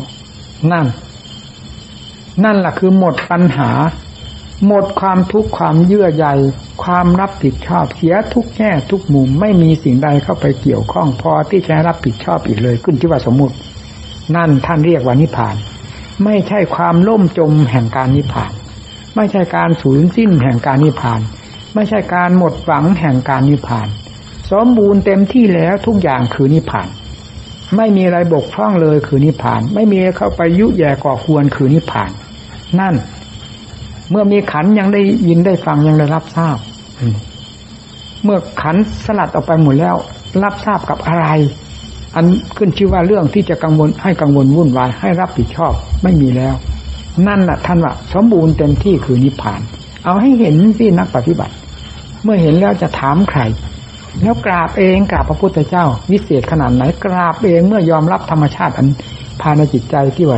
นั่นแหละคือหมดปัญหาหมดความทุกข์ความเยื่อใยความรับผิดชอบเสียทุกแง่ทุกมุมไม่มีสิ่งใดเข้าไปเกี่ยวข้องพอที่จะรับผิดชอบอีกเลยขึ้นที่ว่าสมมุตินั่นท่านเรียกว่านิพพานไม่ใช่ความล่มจมแห่งการนิพพานไม่ใช่การสูญสิ้นแห่งการนิพพานไม่ใช่การหมดหวังแห่งการนิพพานสมบูรณ์เต็มที่แล้วทุกอย่างคือนิพพานไม่มีอะไรบกพร่องเลยคือนิพพานไม่มีเข้าไปยุแย่ก่อควรคือนิพพานนั่นเมื่อมีขันยังได้ยินได้ฟังยังได้รับทราบเมื่อขันสลัดออกไปหมดแล้วรับทราบกับอะไรอันขึ้นชื่อว่าเรื่องที่จะกังวลให้กังวลวุ่นวายให้รับผิดชอบไม่มีแล้วนั่นแหละท่านว่าสมบูรณ์เต็มที่คือนิพพานเอาให้เห็นสินักปฏิบัติเมื่อเห็นแล้วจะถามใครแล้วกราบเองกราบพระพุทธเจ้าวิเศษขนาดไหนกราบเองเมื่อยอมรับธรรมชาติอันภายในจิตใจที่ว่า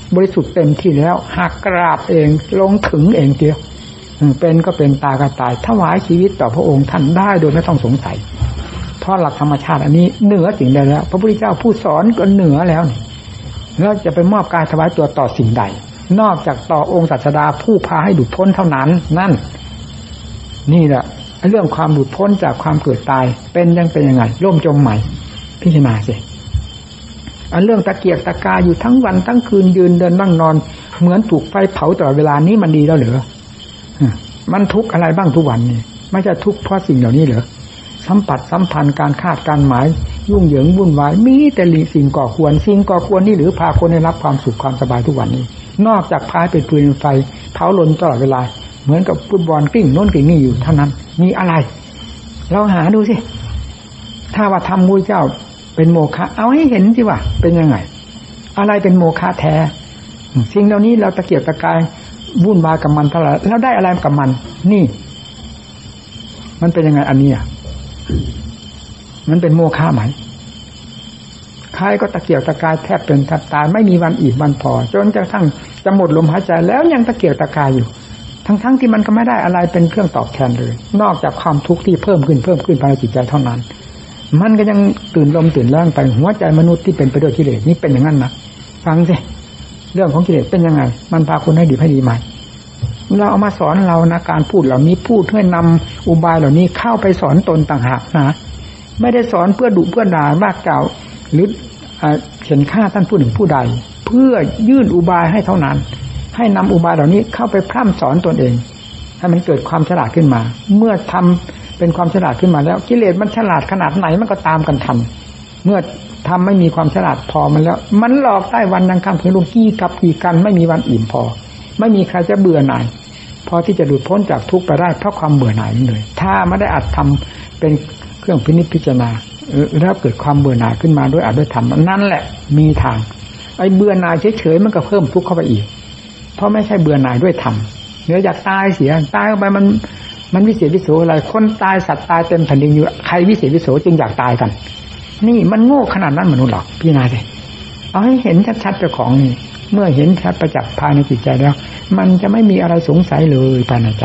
บริสุทธิ์เต็มที่แล้วหักกราบเองลงถึงเองเดียวเป็นก็เป็นตายก็ตายถวายชีวิตต่อพระองค์ท่านได้โดยไม่ต้องสงสัยเพราะหลักธรรมชาติอันนี้เหนือสิ่งใดแล้วพระพุทธเจ้าผู้สอนก็เหนือแล้วแล้วจะไปมอบกายถวายตัวต่อสิ่งใดนอกจากต่อองค์ศาสดาผู้พาให้หลุดพ้นเท่านั้นนั่นนี่แหละเรื่องความหลุดพ้นจากความเกิดตายเป็นยังไงร่มจมใหม่พิจารณาสิอันเรื่องตะเกียกตะกายอยู่ทั้งวันทั้งคืนยืนเดินนั่งนอนเหมือนถูกไฟเผาตลอดเวลานี้มันดีแล้วเหรอมันทุกข์อะไรบ้างทุกวันนี่ไม่ใช่ทุกข์เพราะสิ่งเหล่านี้เหรอสัมพันธ์การคาดการหมายยุ่งเหยิงวุ่นวายมีแต่สิ่งก่อควรนี่หรือพาคนให้รับความสุขความสบายทุกวันนี้นอกจากพายเป็นปืนไฟเผาลนตลอดเวลาเหมือนกับฟุตบอลกลิ้งโน้นกลิ้งนี่อยู่เท่านั้นมีอะไรเราหาดูสิถ้าว่าทำมุ้ยเจ้าเป็นโมฆะเอาให้เห็นสิว่าเป็นยังไงอะไรเป็นโมฆะแท้สิ่งเหล่านี้เราตะเกียกตะกายวุ่นวายกับมันเท่าไหร่แล้วได้อะไรกับมันนี่มันเป็นยังไงอันนี้อ่ะมันเป็นโมฆะไหมใครก็ตะเกียกตะกายแทบเป็นแทบตายไม่มีวันอิ่มวันพอจนกระทั่งจะหมดลมหายใจแล้วยังตะเกียกตะกายอยู่ทั้งที่มันก็ไม่ได้อะไรเป็นเครื่องตอบแทนเลยนอกจากความทุกข์ที่เพิ่มขึ้นภายในจิตใจเท่านั้นมันก็ยังตื่นลมตื่นแรงไปหัวใจมนุษย์ที่เป็นไปด้วยกิเลสนี่เป็นอย่างนั้นนะฟังสิเรื่องของกิเลสเป็นยังไงมันพาคนให้ดีให้ดีไหมเราเอามาสอนเรานะการพูดเหล่านี้พูดเพื่อนำอุบายเหล่านี้เข้าไปสอนตนต่างหากนะไม่ได้สอนเพื่อดุเพื่อด่าว่ากล่าวหรือเขียนฆ่าท่านผู้หนึ่งผู้ใดเพื่อยื่นอุบายให้เท่านั้นให้นำอุบายเหล่านี้เข้าไปพร่ำสอนตนเองให้มันเกิดความฉลาดขึ้นมาเมื่อทำเป็นความฉลาดขึ้นมาแล้วกิเลสมันฉลาดขนาดไหนมันก็ตามกันทันเมื่อทำไม่มีความฉลาดพอมันแล้วมันหลอกได้วันยังคำถึงลงกี้กับกี่กันไม่มีวันอิ่มพอไม่มีใครจะเบื่อหน่ายพอที่จะหลุดพ้นจากทุกข์ไปได้เพราะความเบื่อหน่ายนี่เลยถ้าไม่ได้อัดทำเป็นเครื่องพินิจพิจารณาแล้วเกิดความเบื่อหน่ายขึ้นมาด้วยอัดด้วยธรรมนั่นแหละมีทางไอ้เบื่อหน่ายเฉยๆมันก็เพิ่มทุกข์เข้าไปอีกเพราะไม่ใช่เบื่อหน่ายด้วยธรรมเนื้ออยากตายเสียตายเข้าไปมันวิเศษวิโสอะไรคนตายสัตว์ตายเต็มแผ่นดินอยู่ใครวิเศษวิโสจึงอยากตายกันนี่มันโง่ขนาดนั้นมนุษย์หรอกพี่นายเลยเอาให้เห็นชัดๆเจ้าของนี่เมื่อเห็นชัดประจักษ์ภายในจิตใจแล้วมันจะไม่มีอะไรสงสัยเลยภายในใจ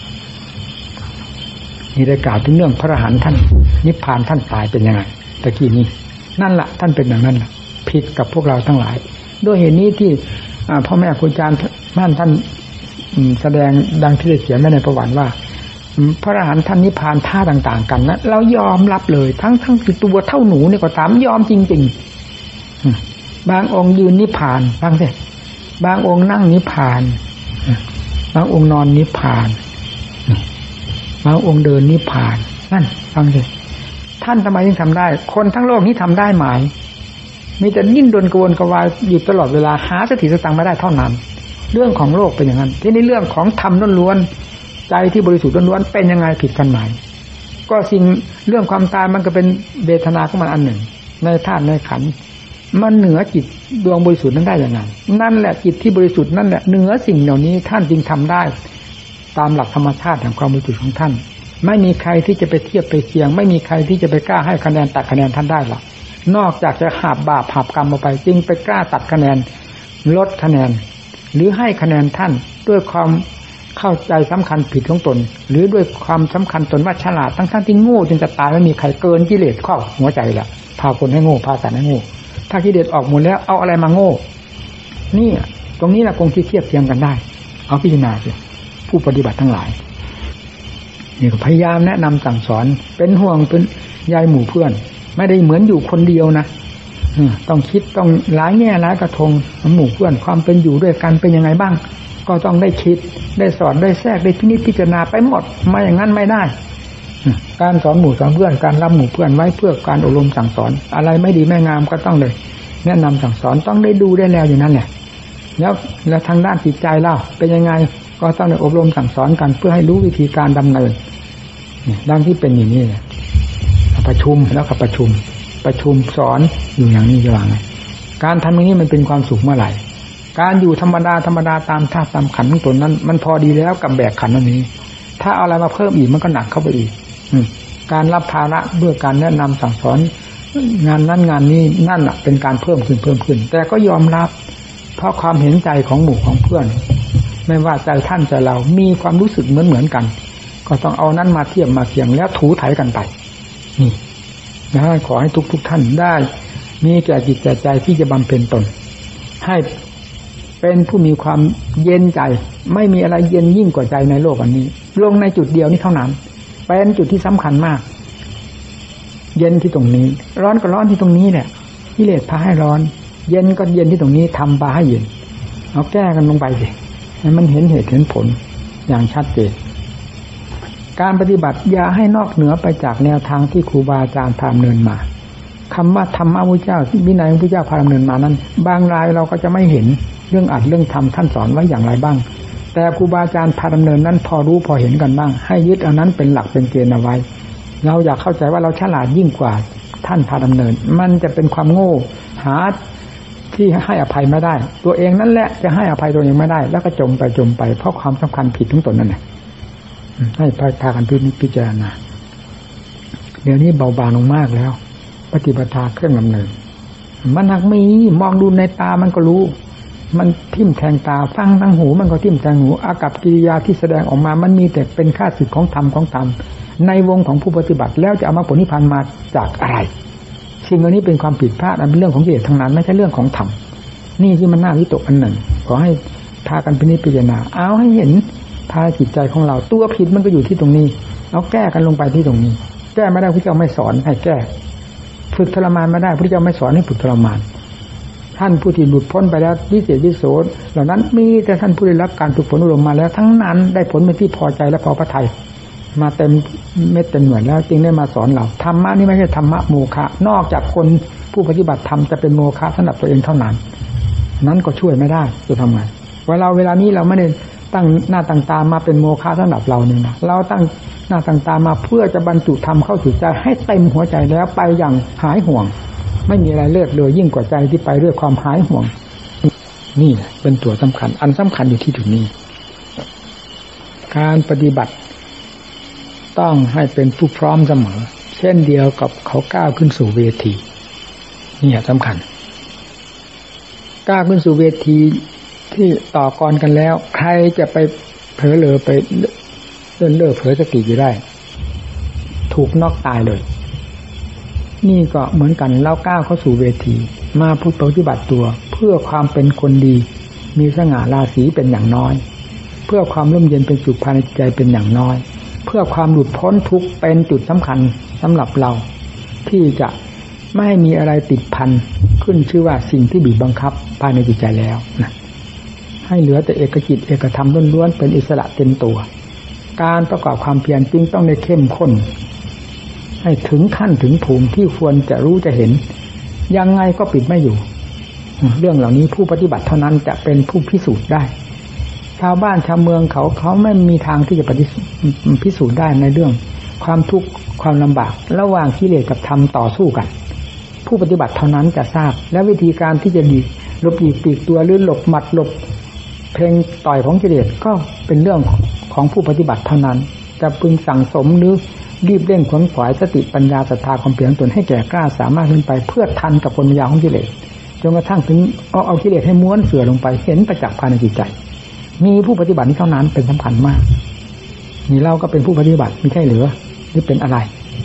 นี่ได้กล่าวถึงเรื่องพระอรหันต์ท่านนิพพานท่านตายเป็นยังไงตะกี้นี้นั่นแหละท่านเป็นอย่างนั้นแหละผิดกับพวกเราทั้งหลายด้วยเหตุนี้ที่พ่อแม่ครูอาจารย์ท่านแสดงดังที่ได้เขียนไว้ในประวัติว่าพระอรหันต์ท่านนิพพานท่าต่างๆกันนะเรายอมรับเลยทั้งคือตัวเท่าหนูนี่ก็ตามยอมจริงๆบางองค์ยืนนิพพานบางสิบางองค์นั่งนิพพานบางองค์นอนนิพพานบางองค์เดินนิพพานนั่นฟังสิท่านทำไมถึงทำได้คนทั้งโลกนี้ทำได้ไหมมีแต่ดิ้นรนกระวนกระวายอยู่ตลอดเวลาหาสติสตังค์ไม่ได้เท่านั้นเรื่องของโลกเป็นอย่างนั้นที่นี่เรื่องของธรรมล้วนๆใจที่บริสุทธิ์ล้วนๆเป็นยังไงผิดกันไหมก็สิ่งเรื่องความตายมันก็เป็นเวทนาของมันอันหนึ่งในธาตุในขันธ์มันเหนือจิตดวงบริสุทธิ์นั้นได้อย่างไรนั่นแหละจิตที่บริสุทธิ์นั่นแหละเหนือสิ่งเหล่านี้ท่านจึงทำได้ตามหลักธรรมชาติแห่งความบริสุทธิ์ของท่านไม่มีใครที่จะไปเทียบไปเคียงไม่มีใครที่จะไปกล้าให้คะแนนตัดคะแนนท่านได้หรอกนอกจากจะหาบบาปหาบกรรมออกไปจึงไปกล้าตัดคะแนนลดคะแนนหรือให้คะแนนท่านด้วยความเข้าใจสำคัญผิดของตนหรือด้วยความสำคัญตนว่าฉลาดทั้งที่โง่จนจะตายไม่มีใครเกินกิเลสครอบหัวใจละพาคนให้โง่พาสัตว์ให้โง่ถ้ากิเลสออกหมดแล้วเอาอะไรมาโง่นี่ตรงนี้แหละคงที่เทียบเทียงกันได้เอาพิจารณาสิผู้ปฏิบัติทั้งหลายนี่ก็พยายามแนะนำสั่งสอนเป็นห่วงเป็นใยหมู่เพื่อนไม่ได้เหมือนอยู่คนเดียวนะต้องคิดต้องหลายแง่หลายกระทงหมู่เพื่อนความเป็นอยู่ด้วยกันเป็นยังไงบ้างก็ต้องได้คิดได้สอนได้แทรกได้พินิจพิจารณาไปหมดไม่อย่างนั้นไม่ได้การสอนหมู่สอนเพื่อนการรับหมู่เพื่อนไว้เพื่อการอบรมสั่งสอนอะไรไม่ดีไม่งามก็ต้องเลยแนะนำสั่งสอนต้องได้ดูได้แล้วอยู่นั่นแหละแล้วทางด้านจิตใจเล่าเป็นยังไงก็ต้องได้อบรมสั่งสอนกันเพื่อให้รู้วิธีการดำเนินดังที่เป็นอย่างนี้เลยประชุมแล้วก็ประชุมสอนอยู่อย่างนี้จะว่าไงการทำอย่างนี้มันเป็นความสุขเมื่อไหร่การอยู่ธรรมดาตามธาตุตามขันธ์ของตนนั้นมันพอดีแล้วกับแบกขันธ์อันนี้ถ้าเอาอะไรมาเพิ่มอีกมันก็หนักเข้าไปอีกการรับภาระด้วยการแนะนำสั่งสอนงานนั้นงานนี้นั่นแหละเป็นการเพิ่มขึ้นแต่ก็ยอมรับเพราะความเห็นใจของหมู่ของเพื่อนไม่ว่าใจท่านใจเรามีความรู้สึกเหมือนกันก็ต้องเอานั้นมาเทียบมาเคียงแล้วถูไถกันไปนี่นะขอให้ทุกท่านได้มีแก่จิตแก่ใจที่จะบำเพ็ญตนให้เป็นผู้มีความเย็นใจไม่มีอะไรเย็นยิ่งกว่าใจในโลกอันนี้ลงในจุดเดียวนี้เท่านั้นเป็นจุดที่สำคัญมากเย็นที่ตรงนี้ร้อนก็ร้อนที่ตรงนี้แหละกิเลสพาให้ร้อนเย็นก็เย็นที่ตรงนี้ทำพาให้เย็นเอาแก้กันลงไปสิให้มันเห็นเหตุเห็นผลอย่างชัดเจนการปฏิบัติอย่าให้นอกเหนือไปจากแนวทางที่ครูบาอาจารย์พาดำเนินมาคำว่าธรรมะพระพุทธเจ้าวินัยของพระพุทธเจ้าพาดำเนินมานั้นบางรายเราก็จะไม่เห็นเรื่องอัดเรื่องทำท่านสอนไว้อย่างไรบ้างแต่ครูบาอาจารย์พาดำเนินนั้นพอรู้พอเห็นกันบ้างให้ยึดเอานั้นเป็นหลักเป็นเกณฑ์เอาไว้เราอยากเข้าใจว่าเราฉลาดยิ่งกว่าท่านพาดำเนินมันจะเป็นความโง่หาที่ให้อภัยไม่ได้ตัวเองนั่นแหละจะให้อภัยตัวเองไม่ได้แล้วก็จมไปเพราะความสำคัญผิดทั้งตนนั่นแหละให้พากันพิจารณาเดี๋ยวนี้เบาบางลงมากแล้วปฏิปทาเครื่องดำเนินมันหากมีมองดูในตามันก็รู้มันทิ่มแทงตาฟังทางหูมันก็ทิ่มแทงหูอากัปกิริยาที่แสดงออกมามันมีแต่เป็นค่าศึกของธรรมในวงของผู้ปฏิบัติแล้วจะเอามาผลนิพพานมาจากอะไรสิ่งเหล่านี้เป็นความผิดพลาดอันเป็นเรื่องของกิเลสทั้งนั้นไม่ใช่เรื่องของธรรมนี่ที่มันน่าวิตกอันหนึ่งขอให้พากันพิจารณาเอาให้เห็นพาจิตใจของเราตัวผิดมันก็อยู่ที่ตรงนี้เอาแก้กันลงไปที่ตรงนี้แก้ไม่ได้พระเจ้าไม่สอนให้แก้ฝึกทรมานไม่ได้พระเจ้าไม่สอนให้ฝึกทรมานท่านผู้ที่หลุดพ้นไปแล้ววิเศษวิโสเหล่านั้นมีแต่ท่านผู้ได้รับการฝึกฝนอบรมมาแล้วทั้งนั้นได้ผลเป็นที่พอใจและพอพระทัยมาเต็มเม็ดเต็มหน่วยแล้วจึงได้มาสอนเราธรรมะนี่ไม่ใช่ธรรมะโมฆะนอกจากคนผู้ปฏิบัติธรรมจะเป็นโมฆะสำหรับตัวเองเท่านั้นนั้นก็ช่วยไม่ได้จะทำไงเวลานี้เราไม่ได้ตั้งหน้าตั้งตามาเป็นโมฆะสำหรับเราเนี่ยนะเราตั้งหน้าตั้งตามาเพื่อจะบรรจุธรรมเข้าสู่ใจให้เต็มหัวใจแล้วไปอย่างหายห่วงไม่มีอะไรเลิศเลอยิ่งกว่าใจที่ไปด้วยความหายห่วงนี่เป็นตัวสำคัญอันสำคัญอยู่ที่จุดนี้การปฏิบัติต้องให้เป็นผู้พร้อมเสมอเช่นเดียวกับเขาก้าวขึ้นสู่เวทีนี่สำคัญก้าวขึ้นสู่เวทีที่ต่อกรกันแล้วใครจะไปเผลอเลอไปเลื่อเผลอสติอยู่ได้ถูกน็อกตายเลยนี่ก็เหมือนกันเราก้าวเข้าสู่เวทีมาพูดปฏิบัติตัวเพื่อความเป็นคนดีมีสง่าราศีเป็นอย่างน้อยเพื่อความร่มเย็นเป็นสุขภายในใจเป็นอย่างน้อยเพื่อความหลุดพ้นทุกข์เป็นจุดสำคัญสำหรับเราที่จะไม่ให้มีอะไรติดพันขึ้นชื่อว่าสิ่งที่บีบบังคับภายในจิตใจแล้วนะให้เหลือแต่เอกจิตเอกธรรมล้วนๆเป็นอิสระเต็มตัวการประกอบความเพียรจึงต้องได้เข้มข้นให้ถึงขั้นถึงภูมิที่ควรจะรู้จะเห็นยังไงก็ปิดไม่อยู่เรื่องเหล่านี้ผู้ปฏิบัติเท่านั้นจะเป็นผู้พิสูจน์ได้ชาวบ้านชาวเมืองเขาไม่มีทางที่จะพิสูจน์ได้ในเรื่องความทุกข์ความลำบากระหว่างกิเลสกับธรรมต่อสู้กันผู้ปฏิบัติเท่านั้นจะทราบและวิธีการที่จะหลบหลีกปีกตัวหรือหลบหมัดหลบเพลงต่อยของกิเลสก็เป็นเรื่องของผู้ปฏิบัติเท่านั้นจะพึงสั่งสมหรือรีบเร่งขวนขวายสติปัญญาศรัทธาความเพียรตนให้แก่กล้าสามารถขึ้นไปเพื่อทันกับกลมายาของกิเลสจนกระทั่งถึงเอากิเลสให้ม้วนเสื่อลงไปเห็นประจักษ์ภายในจิตใจมีผู้ปฏิบัตินี้เท่านั้นเป็นสำคัญมากนี่เราก็เป็นผู้ปฏิบัติไม่ใช่หรือเป็นอะไร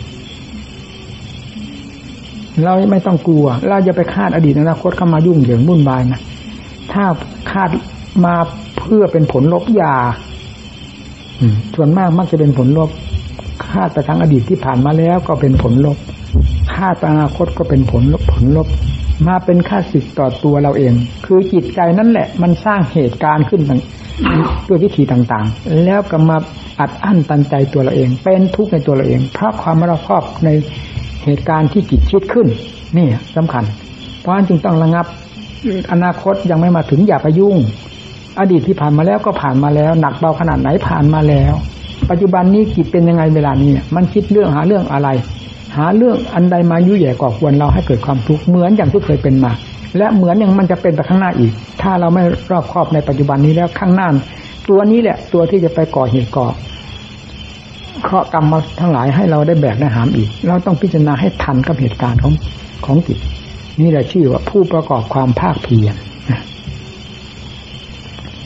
เราไม่ต้องกลัวเราจะไปคาดอดีตอนาคตเข้ามายุ่งเหยิงวุ่นวายนะถ้าคาดมาเพื่อเป็นผลลบอย่าส่วนมากมักจะเป็นผลลบคาดไปทางอดีตที่ผ่านมาแล้วก็เป็นผลลบคาดไปอนาคตก็เป็นผลลบมาเป็นค่าศึกต่อตัวเราเองคือจิตใจนั่นแหละมันสร้างเหตุการณ์ขึ้นด้วยวิธีต่างๆแล้วก็มาอัดอั้นตันใจตัวเราเองเป็นทุกข์ในตัวเราเองเพราะความไม่รอบคอบในเหตุการณ์ที่จิตคิดขึ้นนี่สำคัญเพราะฉะนั้นจึงต้องระงับอนาคตยังไม่มาถึงอย่าไปยุ่งอดีตที่ผ่านมาแล้วก็ผ่านมาแล้วหนักเบาขนาดไหนผ่านมาแล้วปัจจุบันนี้จิตเป็นยังไงเวลานี้มันคิดเรื่องหาเรื่องอะไรหาเรื่องอันใดมายุ่ยแย่ก่อควรเราให้เกิดความทุกข์เหมือนอย่างที่เคยเป็นมาและเหมือนอย่างมันจะเป็นไปข้างหน้าอีกถ้าเราไม่รอบคอบในปัจจุบันนี้แล้วข้างหน้าตัวนี้แหละตัวที่จะไปก่อเหตุก่อเคราะห์กรรมมาทั้งหลายให้เราได้แบกได้หามอีกเราต้องพิจารณาให้ทันกับเหตุการณ์ของจิตนี่แหละชื่อว่าผู้ประกอบความภาคเพียร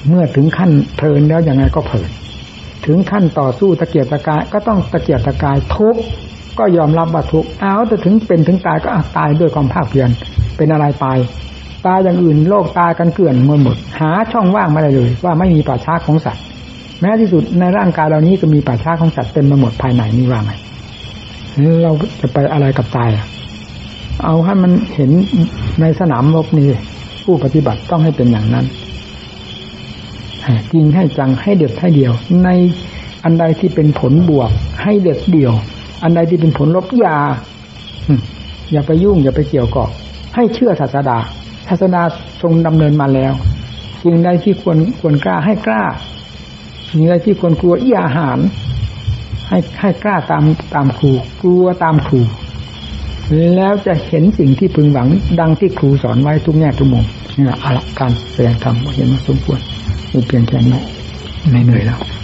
เมื่อถึงขั้นเพลินแล้วยังไงก็เพลินถึงขั้นต่อสู้ตะเกียกตะกายก็ต้องตะเกียกตะกายทุกข์ก็ยอมรับว่าทุกข์เอาแต่ถึงเป็นถึงตายก็ตายด้วยความภาคเพียรเป็นอะไรไปตายอย่างอื่นโลกตายกันเกลื่อนหมดหาช่องว่างไม่ได้เลยว่าไม่มีป่าช้าของสัตว์แม้ที่สุดในร่างกายเรานี้ก็มีป่าช้าของสัตว์เต็มไปหมดภายในนี่ว่าไงเราจะไปอะไรกับตายเอาให้มันเห็นในสนามรบนี่ผู้ปฏิบัติต้องให้เป็นอย่างนั้นจริงให้จังให้เด็ดให้เดียวในอันใดที่เป็นผลบวกให้เด็ดเดียวอันใดที่เป็นผลลบอย่าไปยุ่งอย่าไปเกี่ยวข้องให้เชื่อศาสดาทรงดำเนินมาแล้วสิ่งใดที่ควรกล้าให้กล้าสิ่งใดที่ควรกลัวอย่าหาญให้กล้าตามครูกลัวตามครูแล้วจะเห็นสิ่งที่พึงหวังดังที่ครูสอนไว้ทุกแง่ทุกมุมนี่แหละการแสดงธรรมเห็นว่าสมควรมีเพียงแค่นี้ไม่เหนื่อยแล้ว